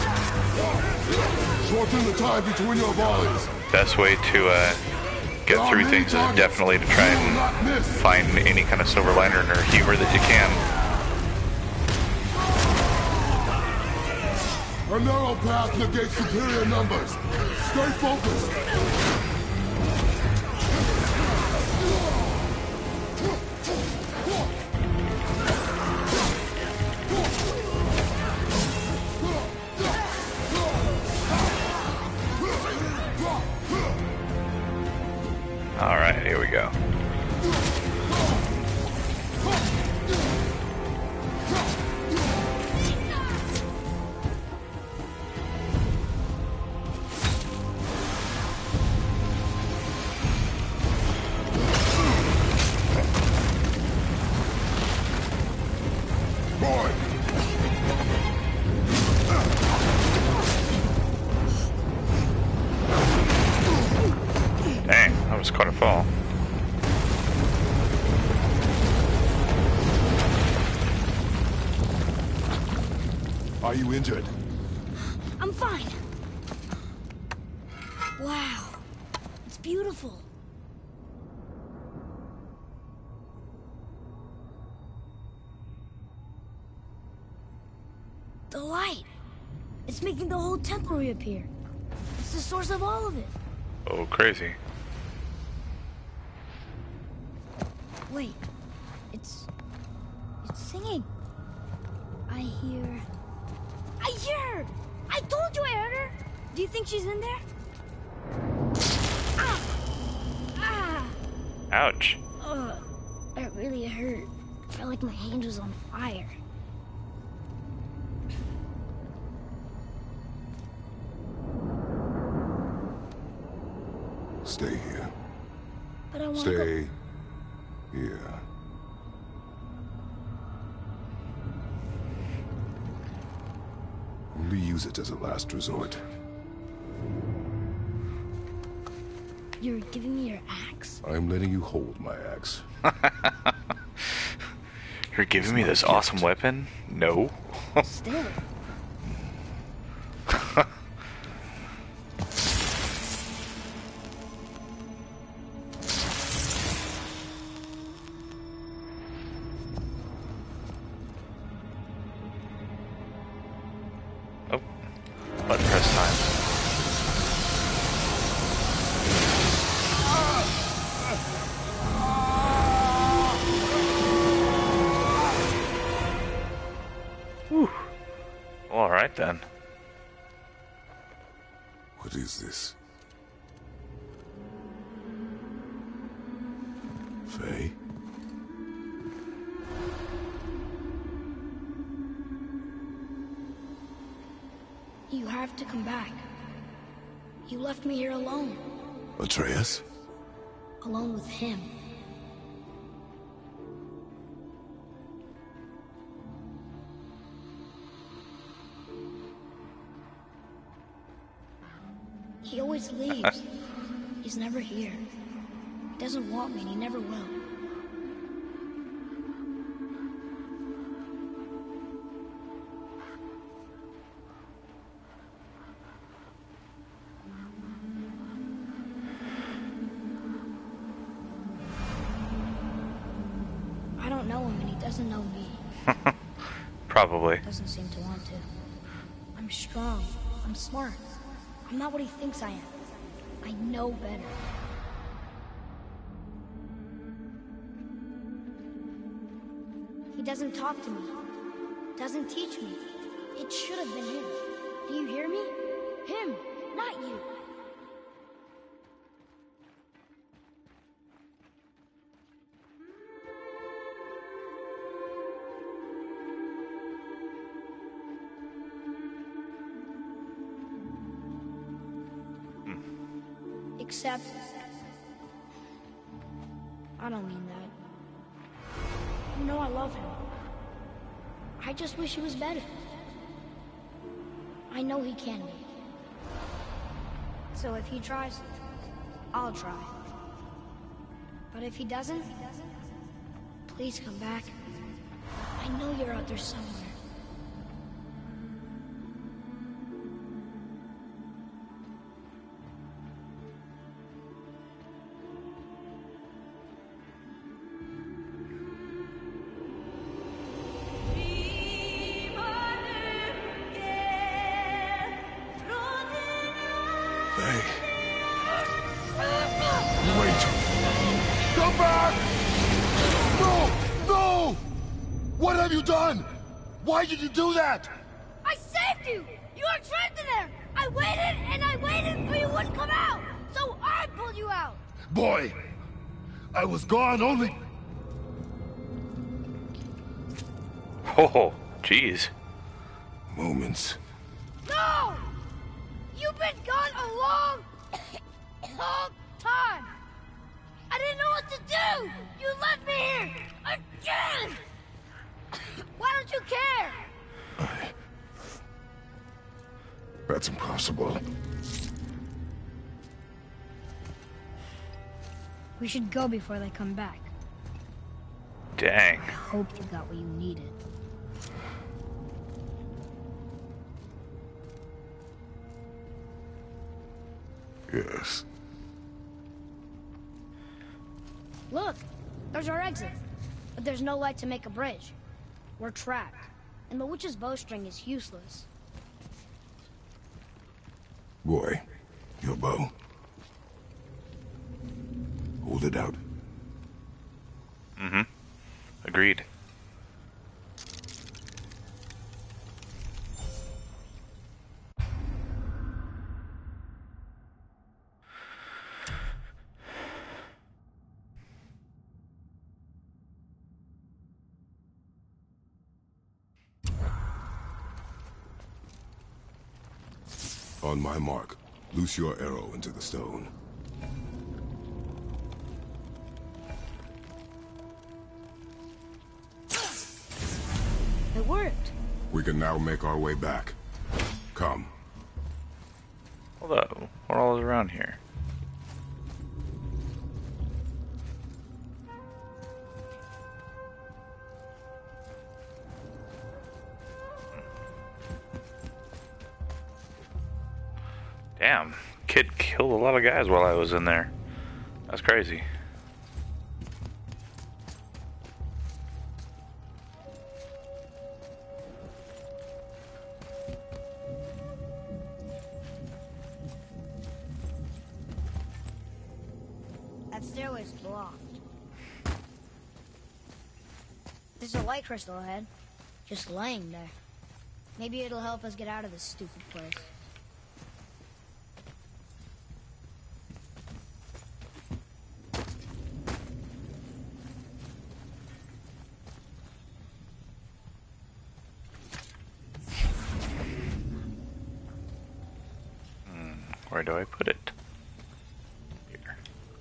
Shorten the time between your volleys. Best way to uh, get through things is definitely to try and find any kind of silver liner or humor that you can. A narrow path negates superior numbers. Stay focused. All right, here we go. Boy, Dang, that was quite a fall. are you injured? I'm fine. Wow. It's beautiful. The light. It's making the whole temple reappear. It's the source of all of it. Oh, crazy. Wait. It's... It's singing. I hear... I hear her! I told you I heard her! Do you think she's in there? Ah! Ah! Ouch. Ugh. That really hurt. I felt like my hand was on fire. Stay here. But I want to Stay here. Only use it as a last resort. You're giving me your axe? I'm letting you hold my axe. You're giving me It's this not a awesome gift. weapon? No. Still. Oh. Button press time. Whew. All right then. What is this? Faye? You have to come back. You left me here alone. Atreus? Alone with him. He always leaves. He's never here. He doesn't want me and he never will. I don't know him and he doesn't know me. Probably. Doesn't seem to want to. I'm strong. I'm smart. I'm not what he thinks I am. I know better. He doesn't talk to me. Doesn't teach me. It should have been him. Do you hear me? Him, not you. Except... I don't mean that. You know I love him. I just wish he was better. I know he can be. So if he tries, I'll try. But if he doesn't, please come back. I know you're out there somewhere. Faye. Wait. Come back! No! No! What have you done? Why did you do that? I saved you! You were trapped in there! I waited and I waited, but you wouldn't come out! So I pulled you out! Boy, I was gone only... Oh, jeez. moments. No! You've been gone a long, long time! I didn't know what to do! You left me here! Again! Why don't you care? I... That's impossible. We should go before they come back. Dang. I hope you got what you needed. Yes. Look, there's our exit. But there's no light to make a bridge. We're trapped. And the witch's bowstring is useless. Boy, your bow. Hold it out. Mm-hmm. Agreed. On my mark, loose your arrow into the stone. It worked. We can now make our way back. Come. Hello. What all is around here? Damn, kid killed a lot of guys while I was in there. That's crazy. That stairway's blocked. There's a light crystal ahead, just laying there. Maybe it'll help us get out of this stupid place. Hmm, where do I put it? Here.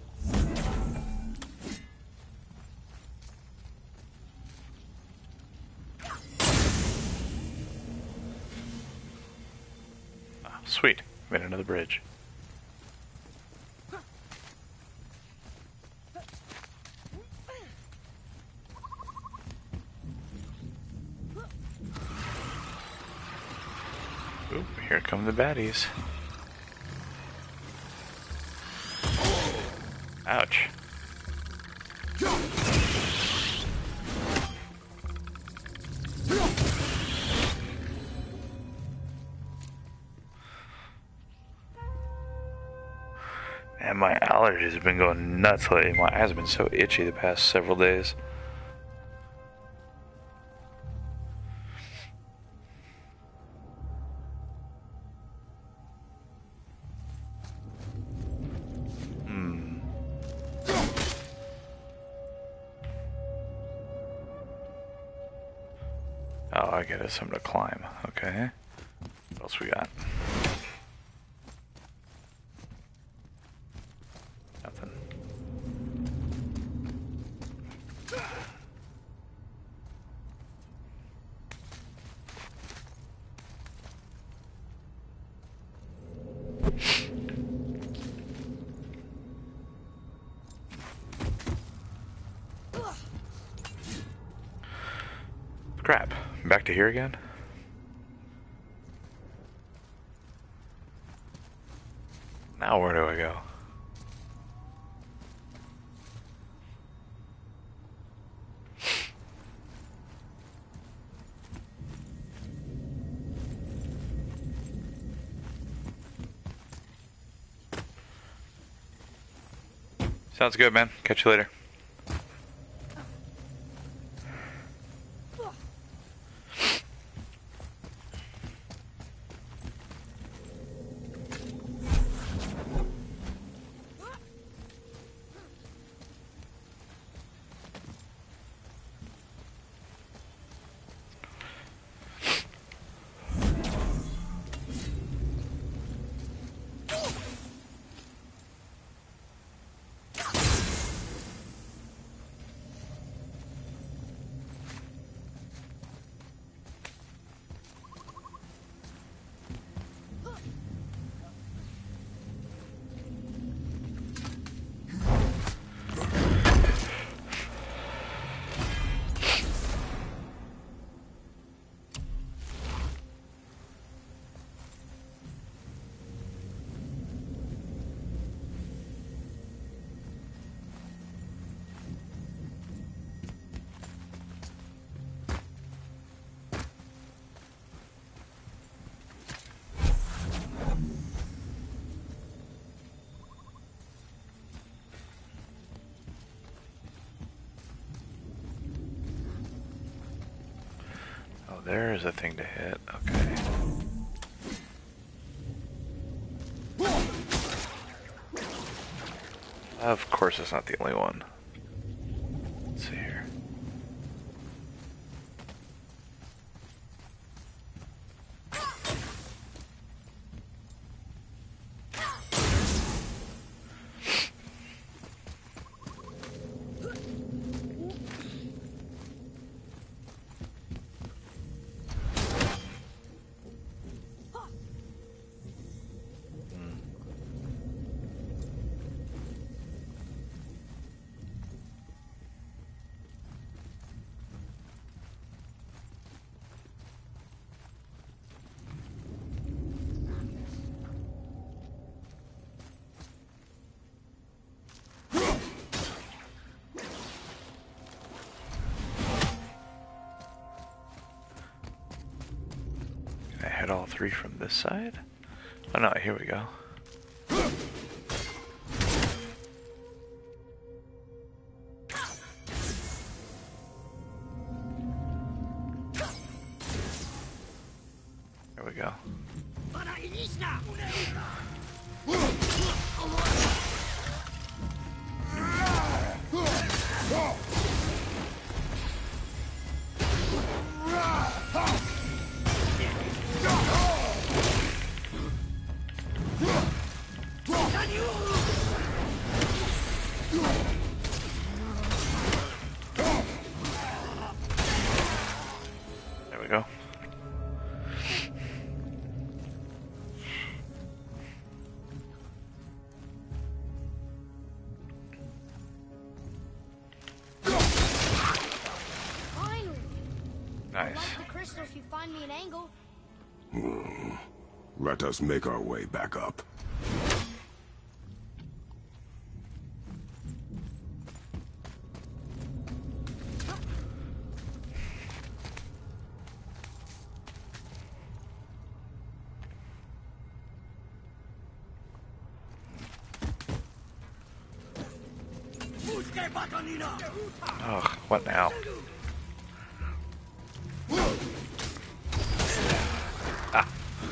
Ah, sweet. Made another bridge. Oop, here come the baddies. Ouch. And my allergies have been going nuts lately. My eyes have been so itchy the past several days. Hmm. Oh, I get it. Something to climb. Okay. What else we got? Nothing. Crap. Back to here again? Now where do I go? Sounds good, man. Catch you later. There's a thing to hit. Okay. Of course, it's not the only one. Let's see here. all three from this side? Oh no, here we go. There we go. There we go. Finally! Nice. Like the crystals, you find me an angle. Hmm. Let us make our way back up. Ugh, what now? Ah.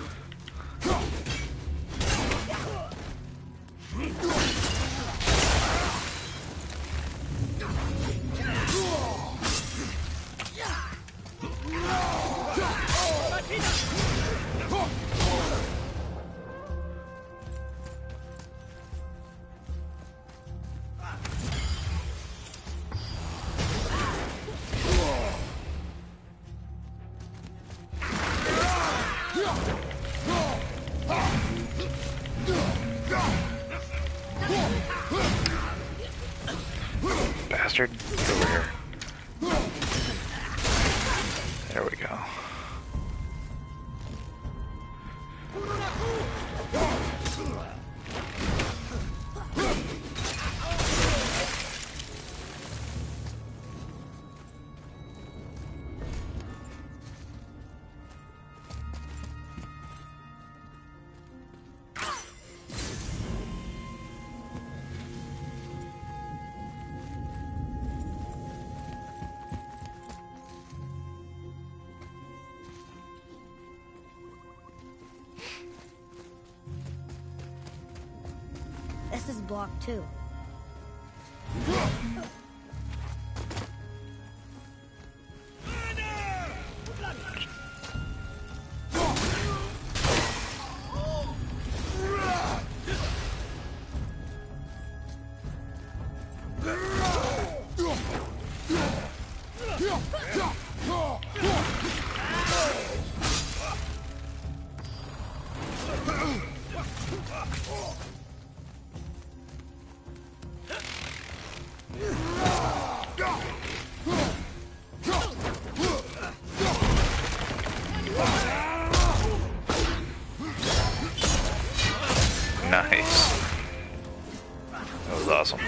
Bastard, get over here. There we go. This is block two. Nice. That was awesome.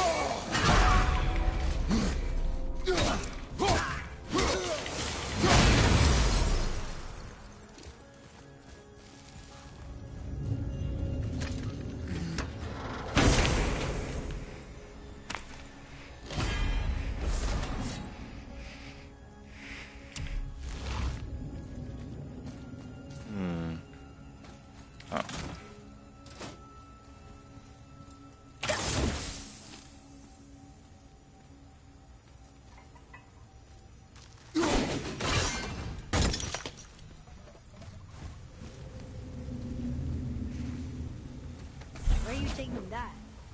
Hmm. Oh. Where are you taking that?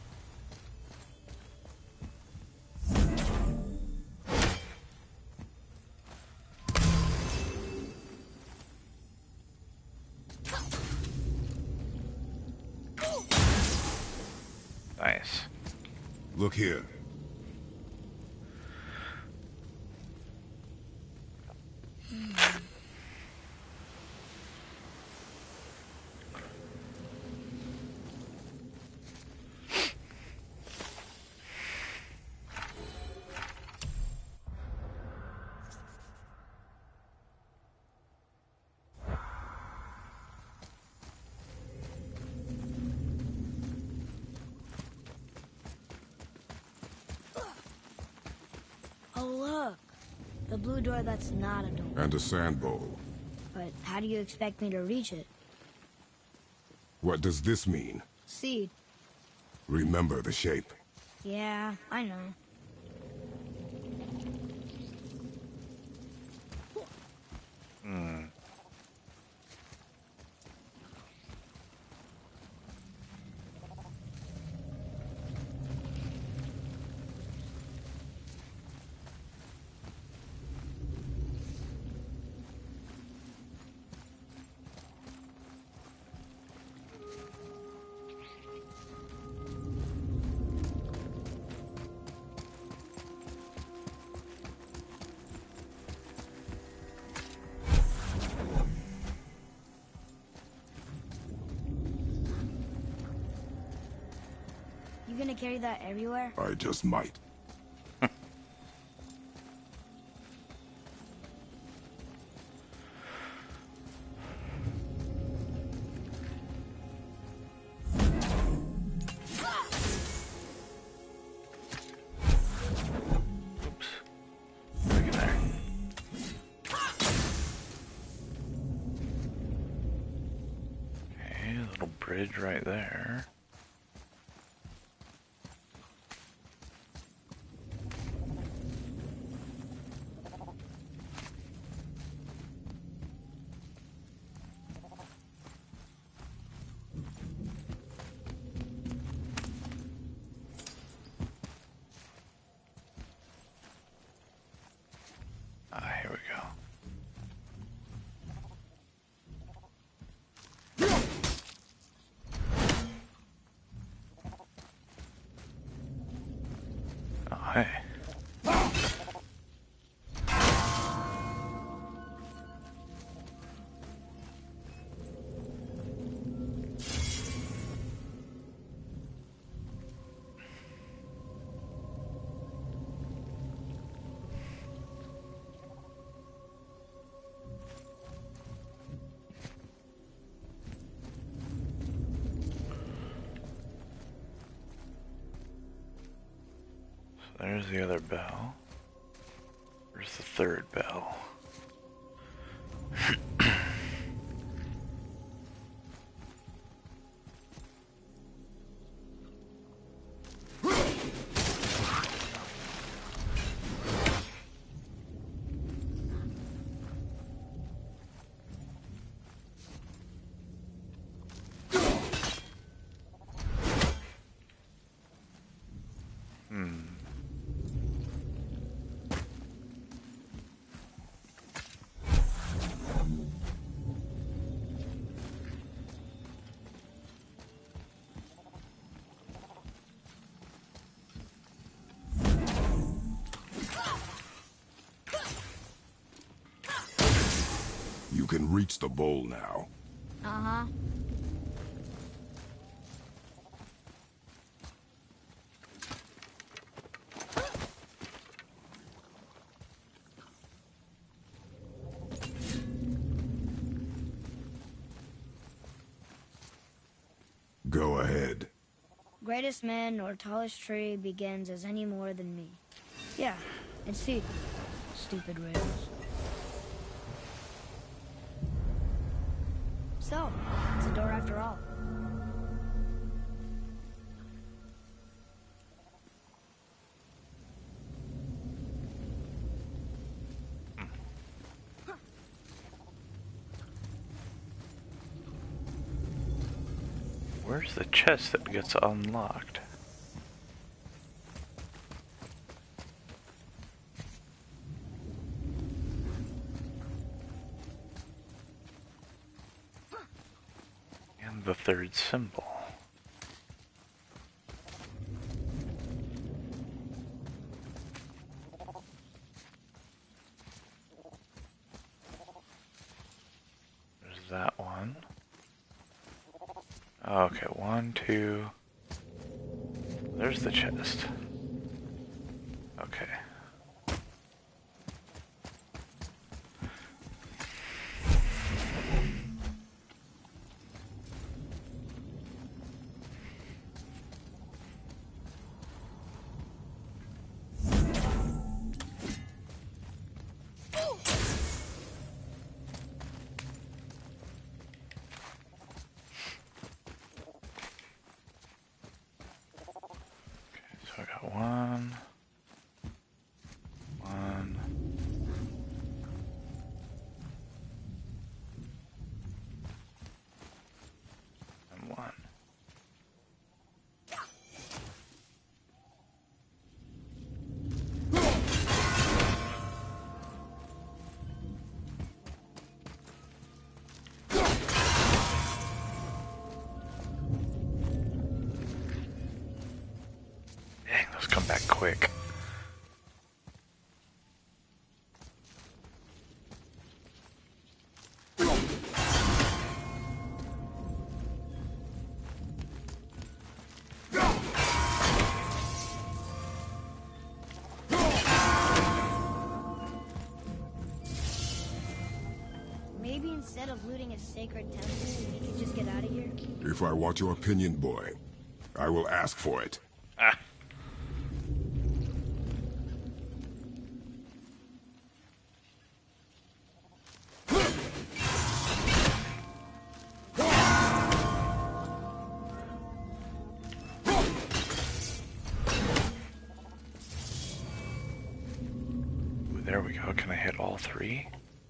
Nice. Look here. look. The blue door that's not a door. And a sand bowl. But how do you expect me to reach it? What does this mean? Seed. Remember the shape. Yeah, I know. Hmm. You gonna carry that everywhere? I just might. Oops. Look at there. Okay, little bridge right there. Ah, here we go. Oh, hey. There's the other bell. Where's the third bell? Hmm. You can reach the bowl now. Uh-huh. Go ahead. Greatest man or tallest tree begins as any more than me. Yeah, it's Seed. Stupid riddles. So, it's a door after all. Where's the chest that gets unlocked? And the third symbol. There's that one. Okay, one, two. There's the chest. Okay. So I got one. One. And one. Dang, those come back quick. Maybe instead of looting a sacred temple, we could just get out of here? If I want your opinion, boy, I will ask for it. Ah. Ooh, there we go. Can I hit all three?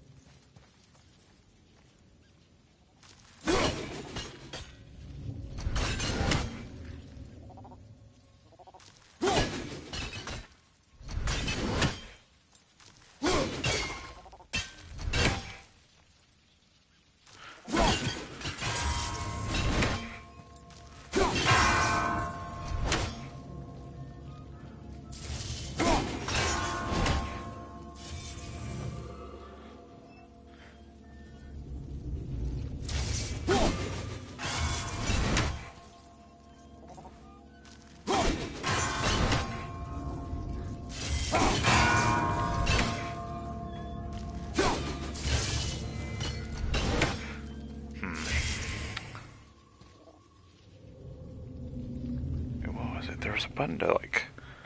There was a button to like.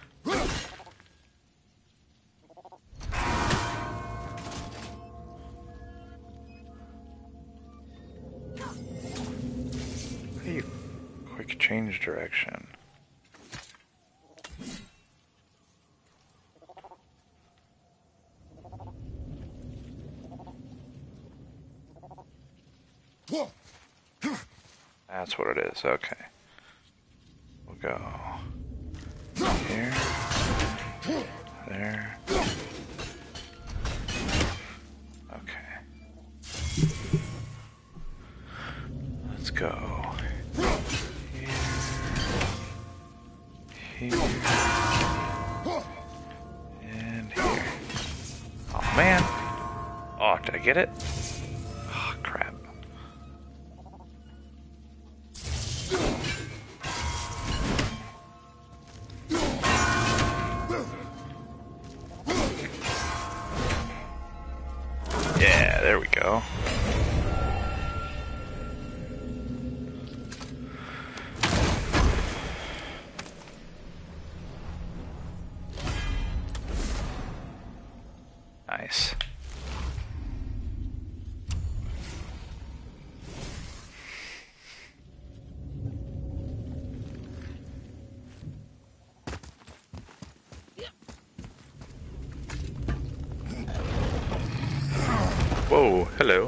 Hey, quick change direction. That's what it is. Okay. We'll go here, there. Okay. Let's go here, here, and here. Oh man! Oh, did I get it? Oh crap. Yeah, there we go. Nice. Whoa, hello.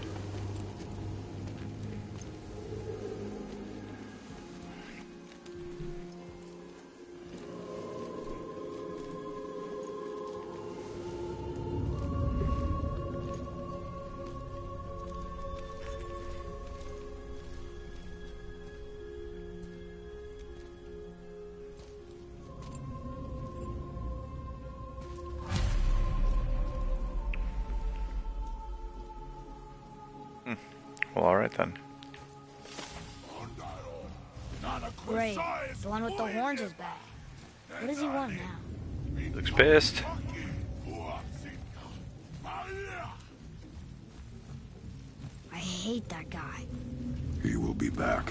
Well, alright then. Great. The one with the horns is back. What does he want now? Looks pissed. I hate that guy. He will be back.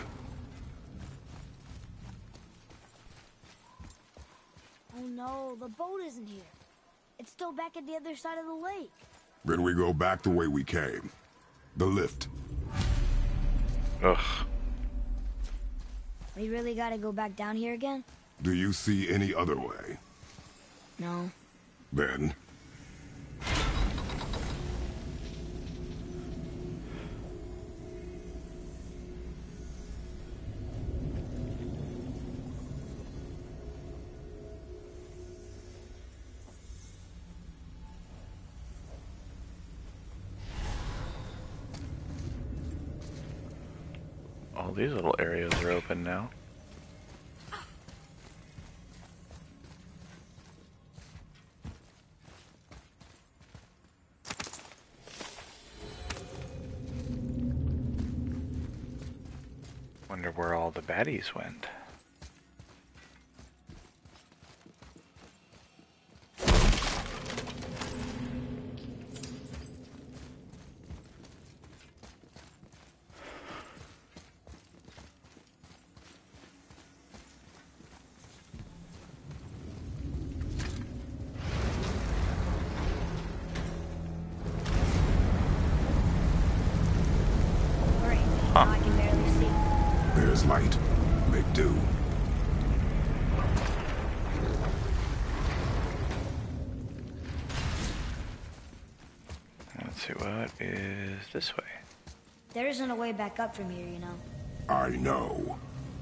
Oh no, the boat isn't here. It's still back at the other side of the lake. Then we go back the way we came. The lift. Ugh. We really gotta go back down here again? Do you see any other way? No. Then... All these little areas are open now. Wonder where all the baddies went. Great. Now I can barely see. There's light. Make do. Let's see, what is this way? There isn't a way back up from here, you know. I know.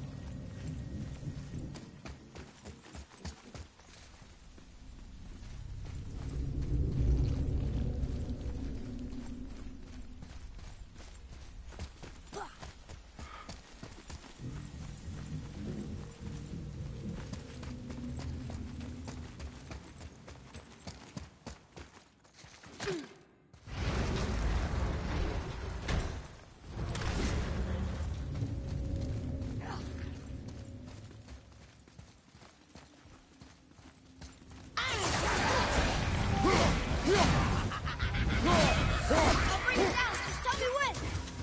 I'll bring it down. Just tell me when.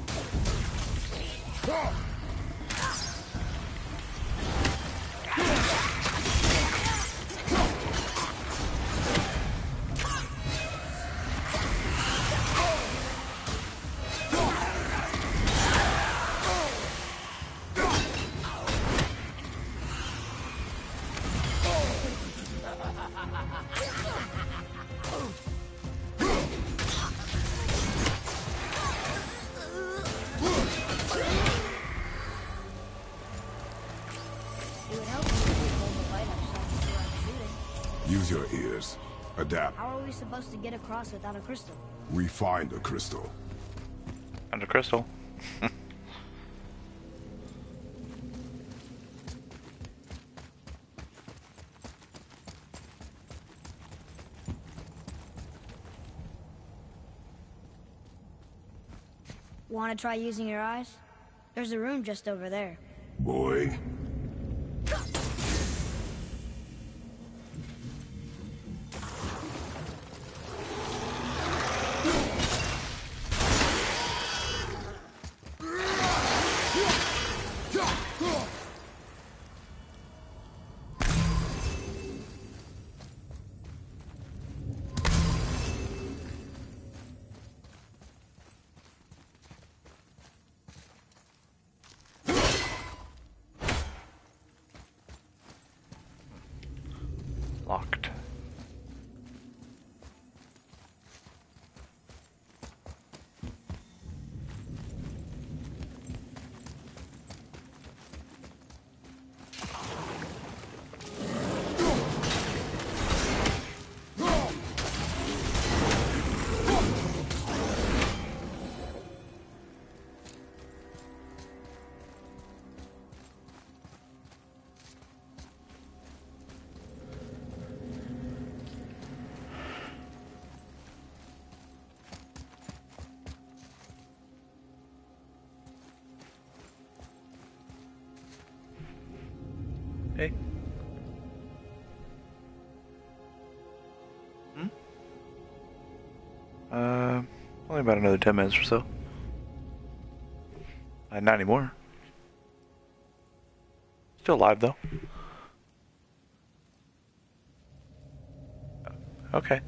It would help if we could hold the light ourselves before I'm shooting. Use your ears. Adapt. How are we supposed to get across without a crystal? We find the crystal. Under crystal. Want to try using your eyes? There's a room just over there. Boy. Locked. Hey. Hmm? Uh, only about another ten minutes or so. Uh, not anymore. Still alive though. Okay.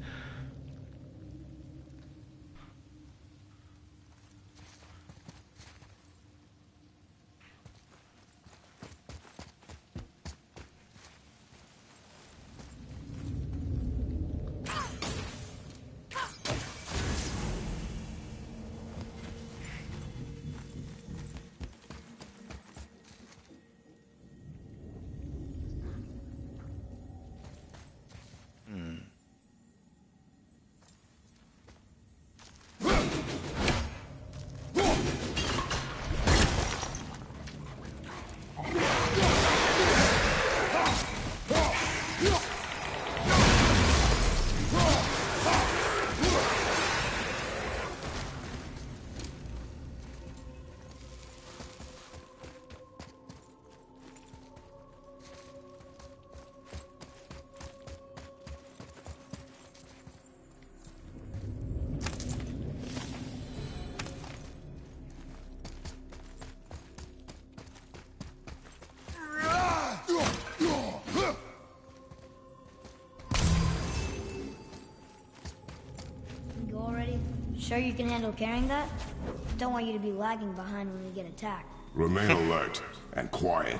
Sure you can handle carrying that? Don't want you to be lagging behind when we get attacked. Remain alert and quiet.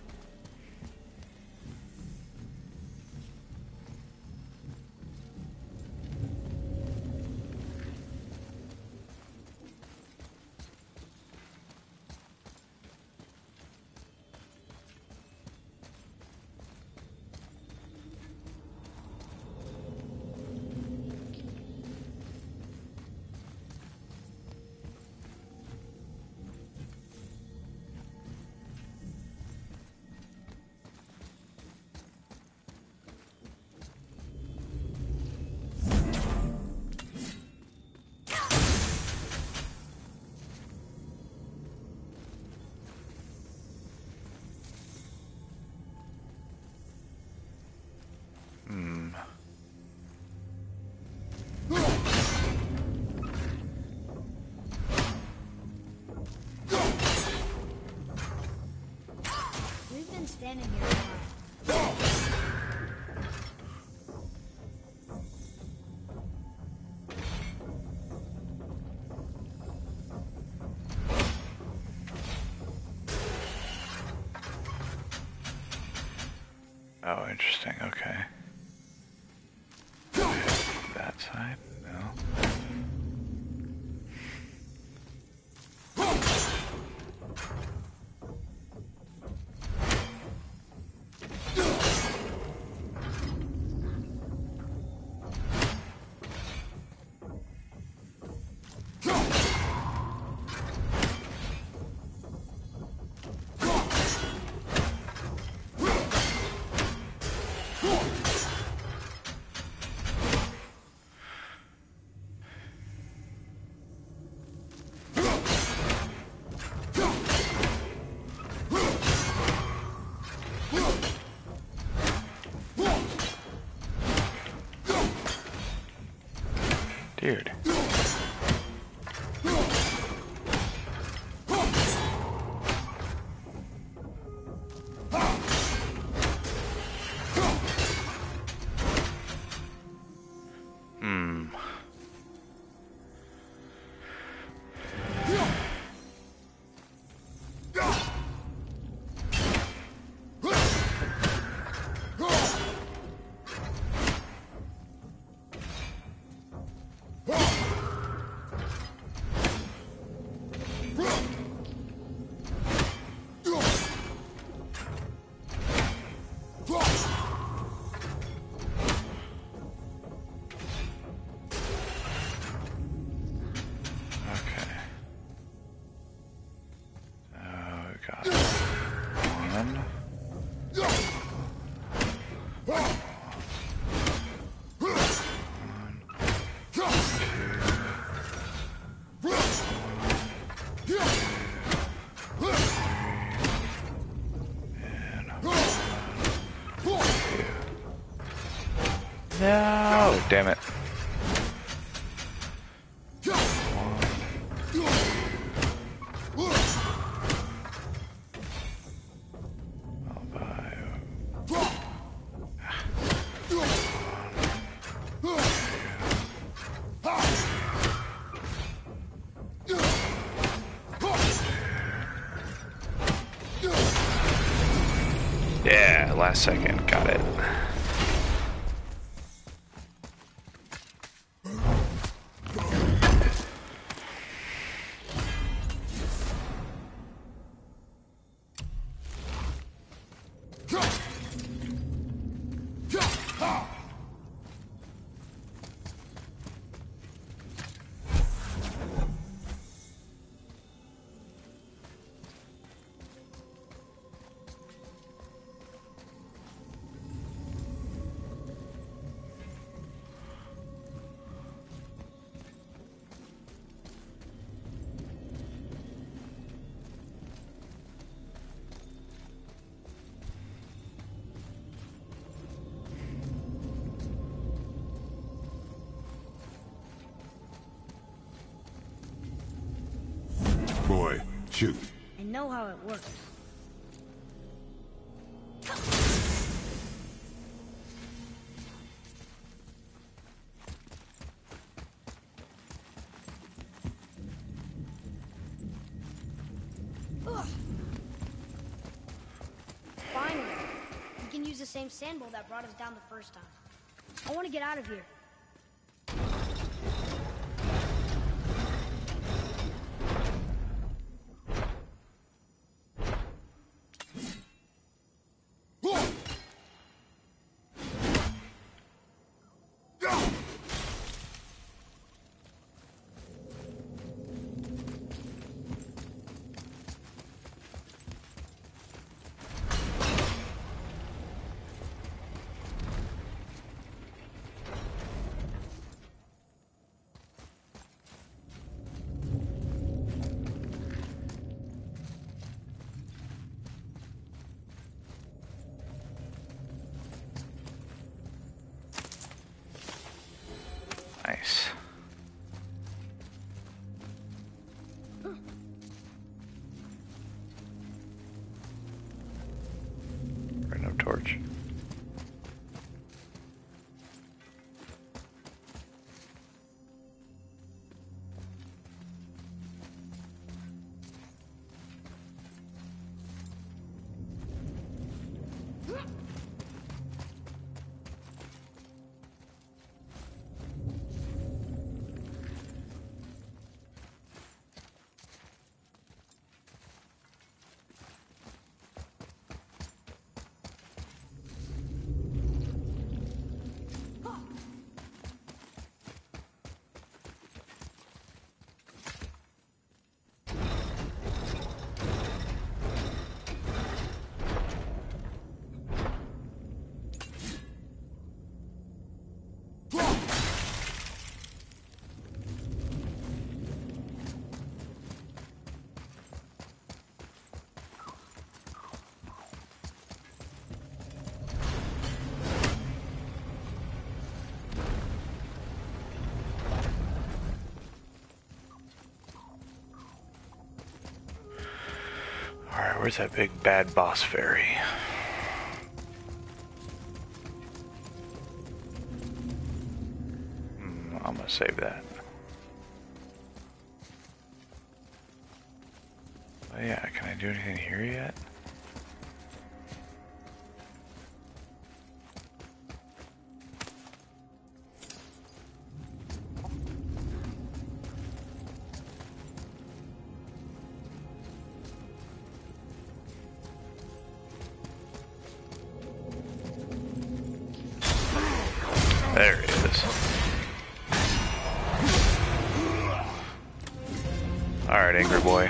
We've been standing here a while. Oh, interesting. Okay. That side? No. Dude. Hmm. No, damn it. Yeah, last second, got it. Boy, shoot. I know how it works. use the same sand bowl that brought us down the first time. I want to get out of here. Nice. Right, no torch. Alright, where's that big bad boss fairy? Hmm, I'm gonna save that. Oh yeah, can I do anything here yet? There he is. Alright, angry boy.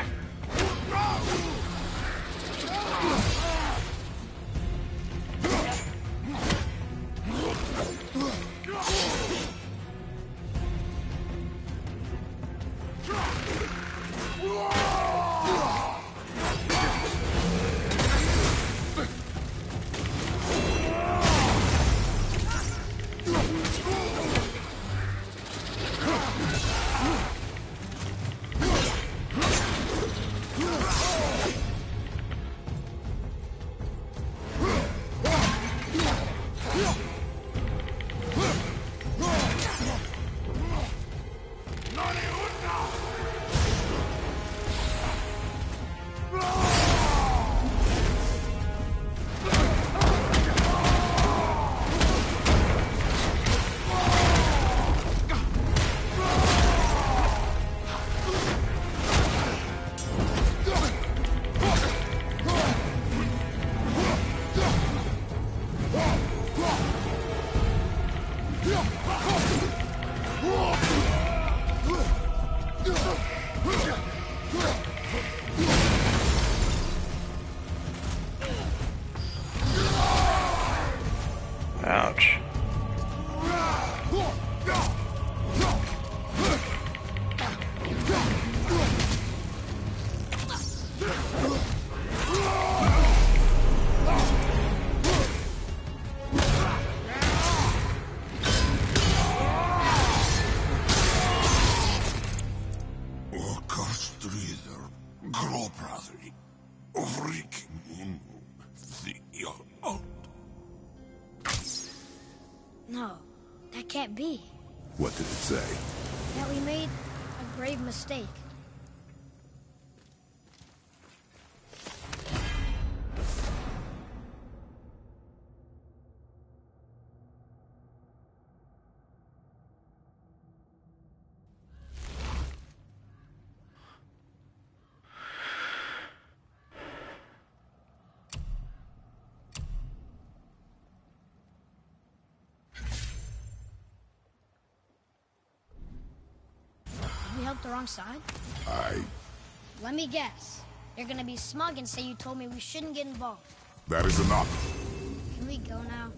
Ouch. No, that can't be. What did it say? That we made a grave mistake. helped the wrong side? I... Let me guess. You're gonna be smug and say you told me we shouldn't get involved. That is enough. Can we go now?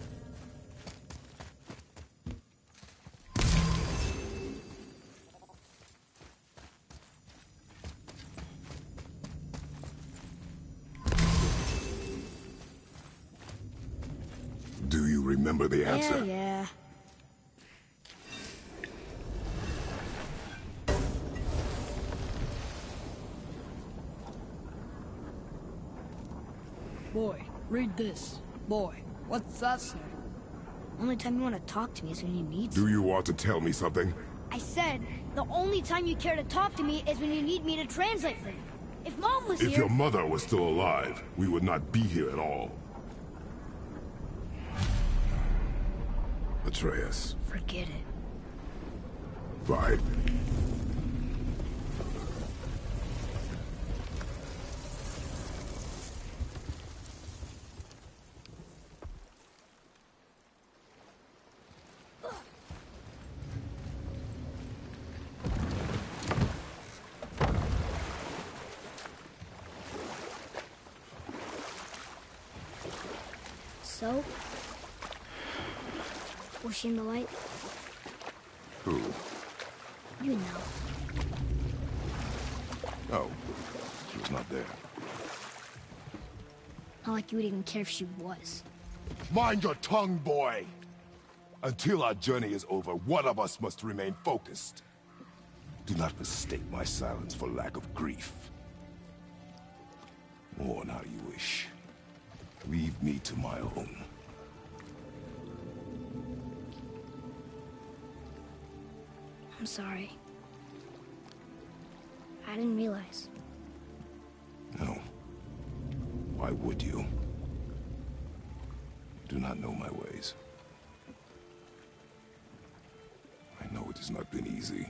Do you remember the answer? Yeah, yeah. Boy, read this. Boy, what's that say? Only time you want to talk to me is when you need Do you want to tell me something? I said, the only time you care to talk to me is when you need me to translate for you. If Mom was If here... your mother was still alive, we would not be here at all. Atreus. Forget it. Fine. So? Was she in the light? Who? You know. Oh, she was not there. Not like you would even care if she was. Mind your tongue, boy! Until our journey is over, one of us must remain focused. Do not mistake my silence for lack of grief. Mourn how you wish. Leave me to my own. I'm sorry. I didn't realize. No. Why would you? You do not know my ways. I know it has not been easy.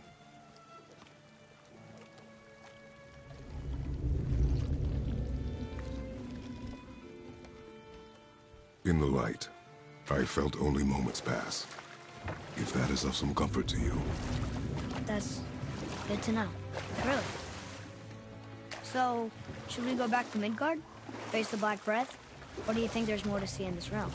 In the light, I felt only moments pass. If that is of some comfort to you. That's good to know. Really. So, should we go back to Midgard? Face the Black Breath? Or do you think there's more to see in this realm?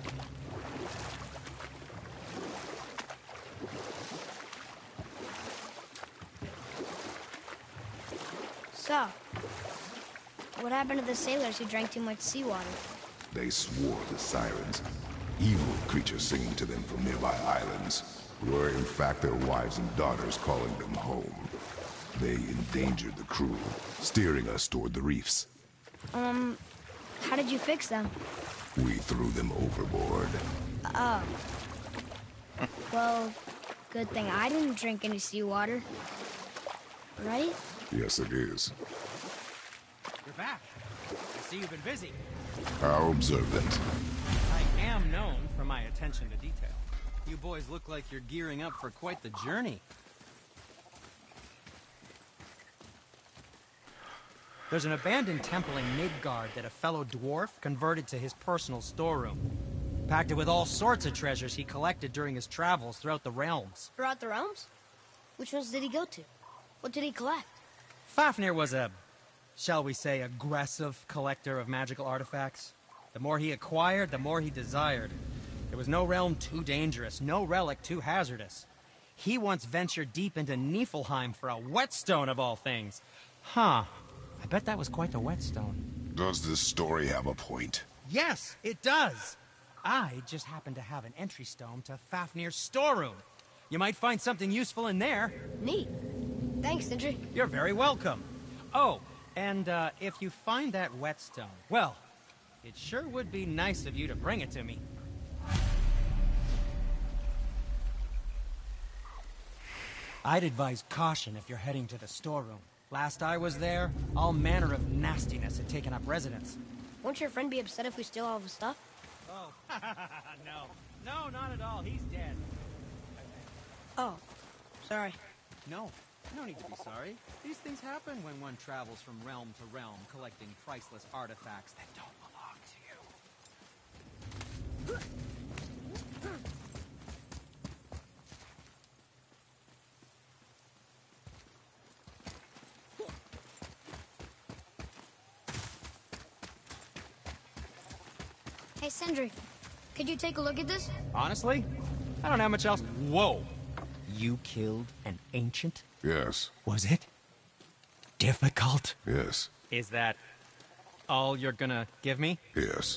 So, what happened to the sailors who drank too much seawater? They swore the sirens, evil creatures singing to them from nearby islands, were in fact their wives and daughters calling them home. They endangered the crew, steering us toward the reefs. Um, how did you fix them? We threw them overboard. Oh. Well, good thing I didn't drink any seawater. Right? Yes, it is. You're back. I see you've been busy. How observant. I am known for my attention to detail. You boys look like you're gearing up for quite the journey. There's an abandoned temple in Midgard that a fellow dwarf converted to his personal storeroom. Packed it with all sorts of treasures he collected during his travels throughout the realms. Throughout the realms? Which ones did he go to? What did he collect? Fafnir was a, shall we say, aggressive collector of magical artifacts. The more he acquired, the more he desired. There was no realm too dangerous, no relic too hazardous. He once ventured deep into Niflheim for a whetstone of all things. Huh. I bet that was quite the whetstone. Does this story have a point? Yes, it does. I just happen to have an entry stone to Fafnir's storeroom. You might find something useful in there. Neat. Thanks, Sindri. You're very welcome. Oh, and uh, if you find that whetstone, well, it sure would be nice of you to bring it to me. I'd advise caution if you're heading to the storeroom. Last I was there, all manner of nastiness had taken up residence. Won't your friend be upset if we steal all of his stuff? Oh, no. No, not at all. He's dead. Oh, sorry. No, no need to be sorry. These things happen when one travels from realm to realm, collecting priceless artifacts that don't belong to you. Hey, Sindri, could you take a look at this? Honestly, I don't have much else. Whoa! You killed an ancient? Yes, Was it difficult? yes, Is that all you're gonna give me? yes.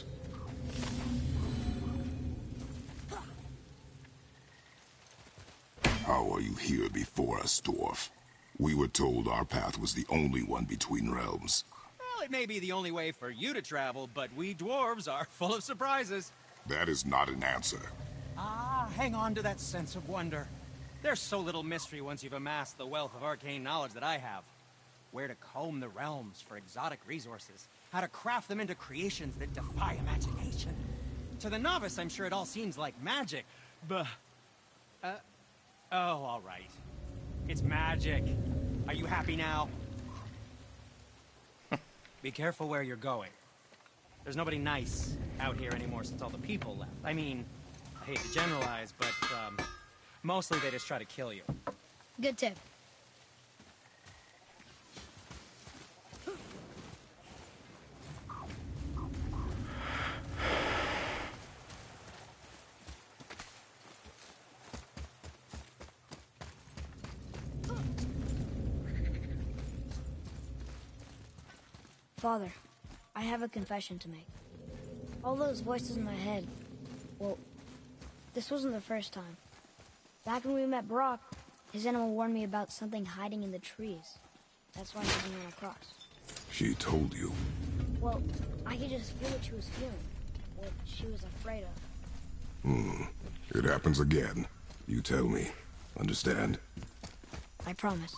How are you here before us, dwarf? We were told our path was the only one between realms. Well, it may be the only way for you to travel, but we dwarves are full of surprises. That is not an answer. Ah, hang on to that sense of wonder. There's so little mystery once you've amassed the wealth of arcane knowledge that I have. Where to comb the realms for exotic resources, how to craft them into creations that defy imagination. To the novice, I'm sure it all seems like magic, but... Uh, oh, all right. It's magic. Are you happy now? Be careful where you're going. There's nobody nice out here anymore since all the people left. I mean, I hate to generalize, but, um, mostly they just try to kill you. Good tip. Father, I have a confession to make. All those voices in my head, well, this wasn't the first time. Back when we met Brock, his animal warned me about something hiding in the trees. That's why I didn't run across. She told you. Well, I could just feel what she was feeling, what she was afraid of. Hmm. It happens again. You tell me. Understand? I promise.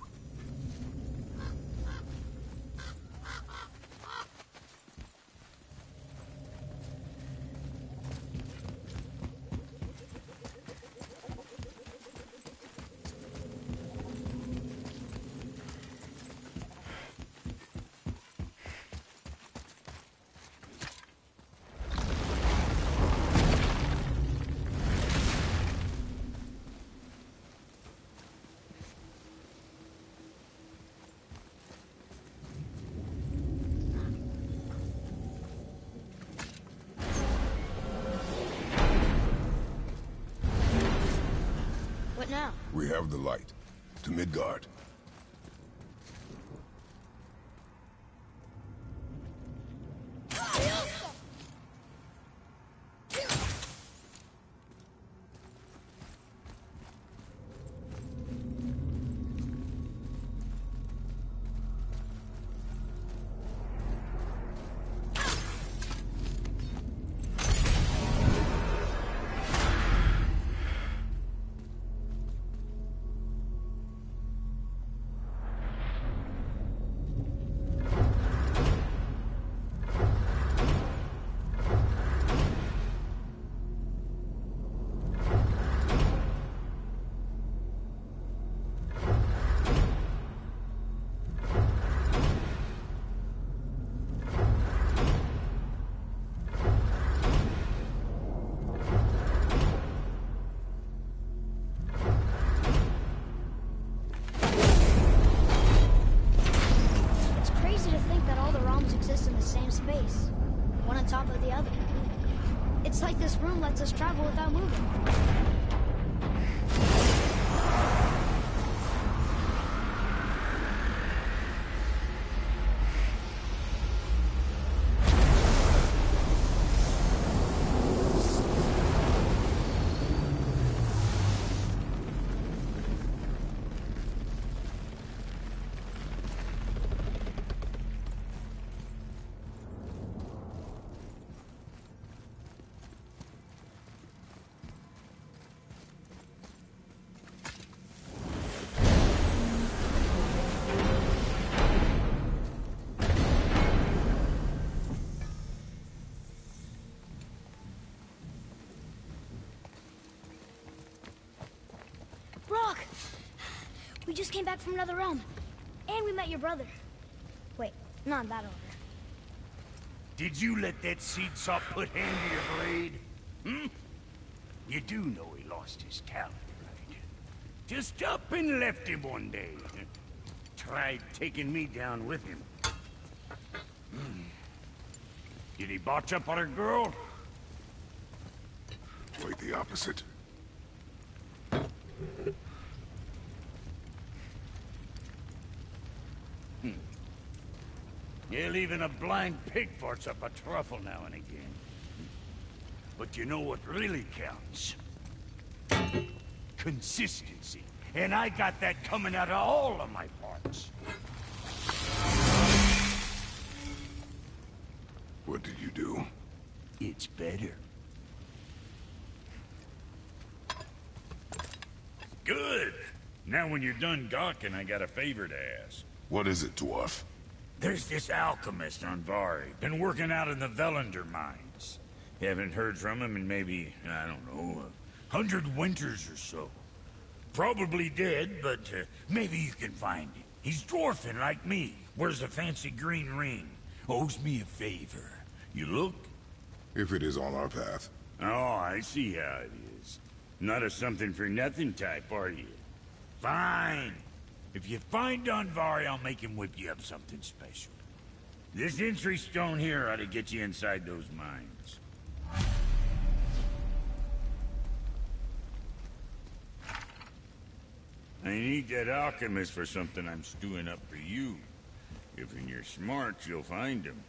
What now? We have the light. To Midgard. Top of the other. It's like this room lets us travel without moving. Brock! We just came back from another realm. And we met your brother. Wait, not that order. Did you let that seed sop put hand to your blade? Hmm? You do know he lost his talent, right? Just up and left him one day. Tried taking me down with him. Hmm. Did he botch up on a girl? opposite. Hmm. Yeah, even a blind pig farts up a truffle now and again. But you know what really counts? Consistency. And I got that coming out of all of my parts. What did you do? It's better. Good. Now when you're done gawking, I got a favor to ask. What is it, dwarf? There's this alchemist on Vari. Been working out in the Velander mines. Haven't heard from him in maybe, I don't know, a hundred winters or so. Probably dead, but uh, maybe you can find him. He's dwarfing like me. Wears a fancy green ring. Owes me a favor. You look? If it is on our path. Oh, I see how it is. Not a something-for-nothing type, are you? Fine. If you find Andvari, I'll make him whip you up something special. This entry stone here ought to get you inside those mines. I need that alchemist for something I'm stewing up for you. If in your smarts, you'll find him.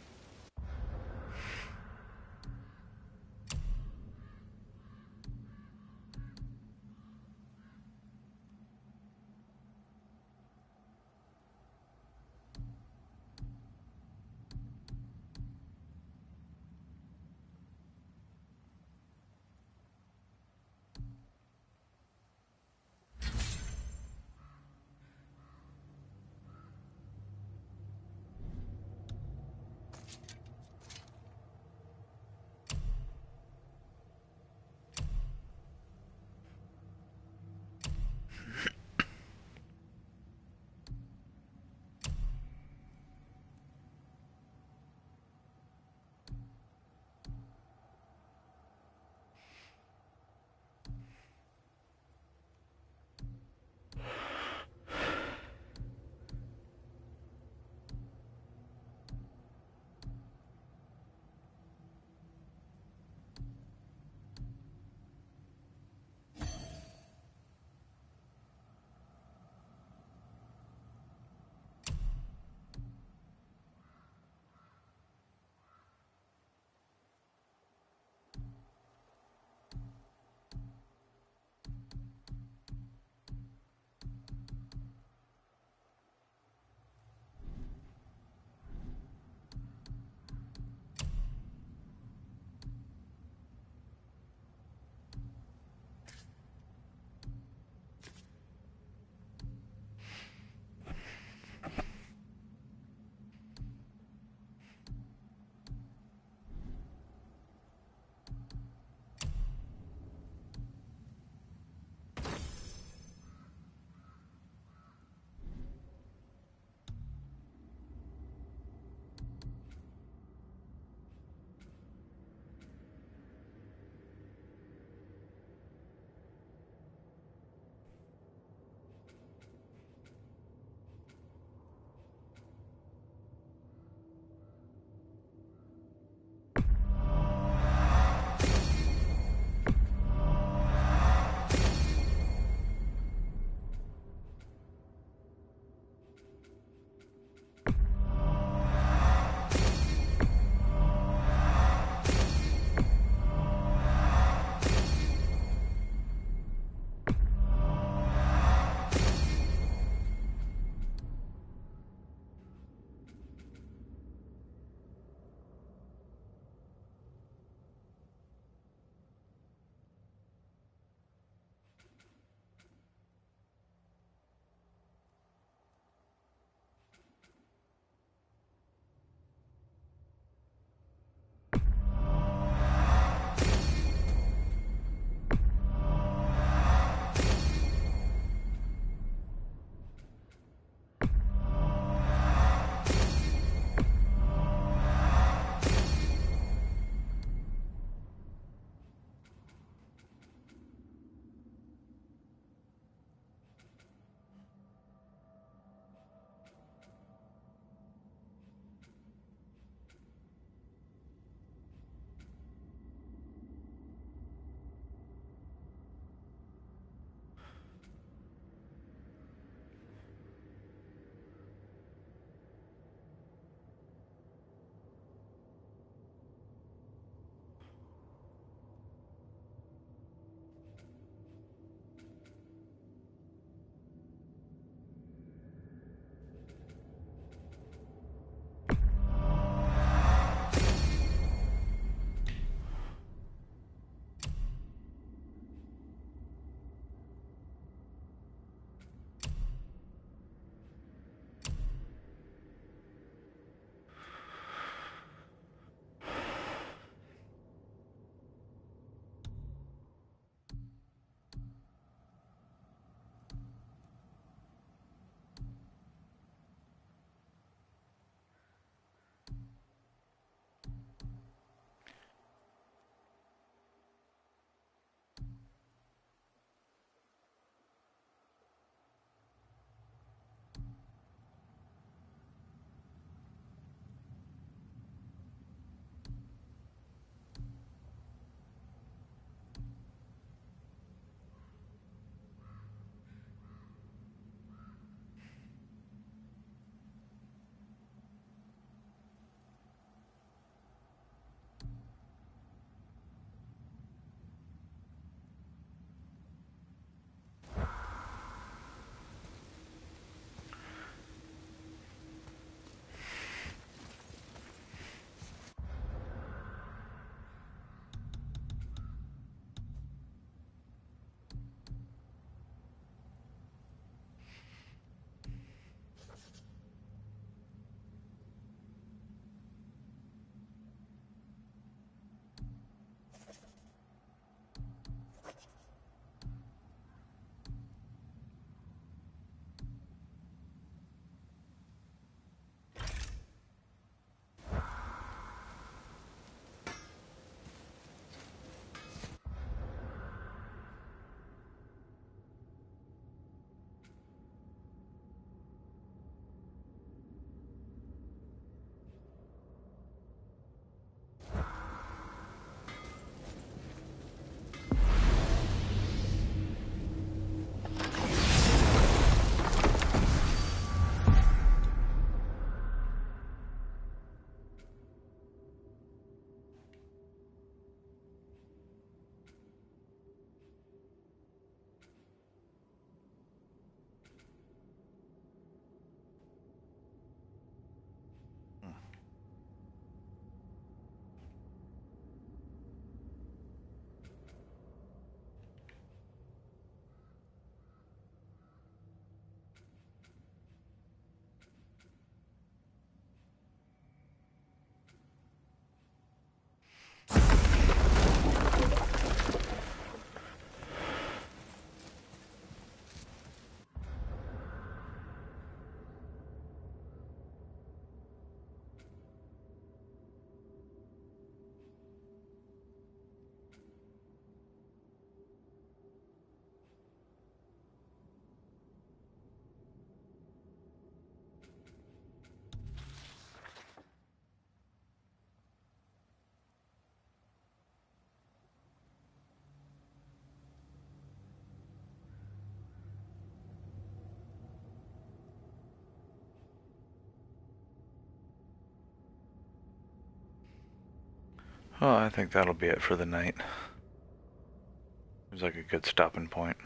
Well, I think that'll be it for the night. Seems like a good stopping point.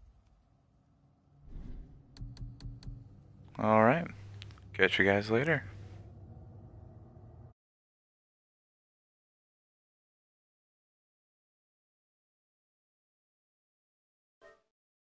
Alright. Catch you guys later.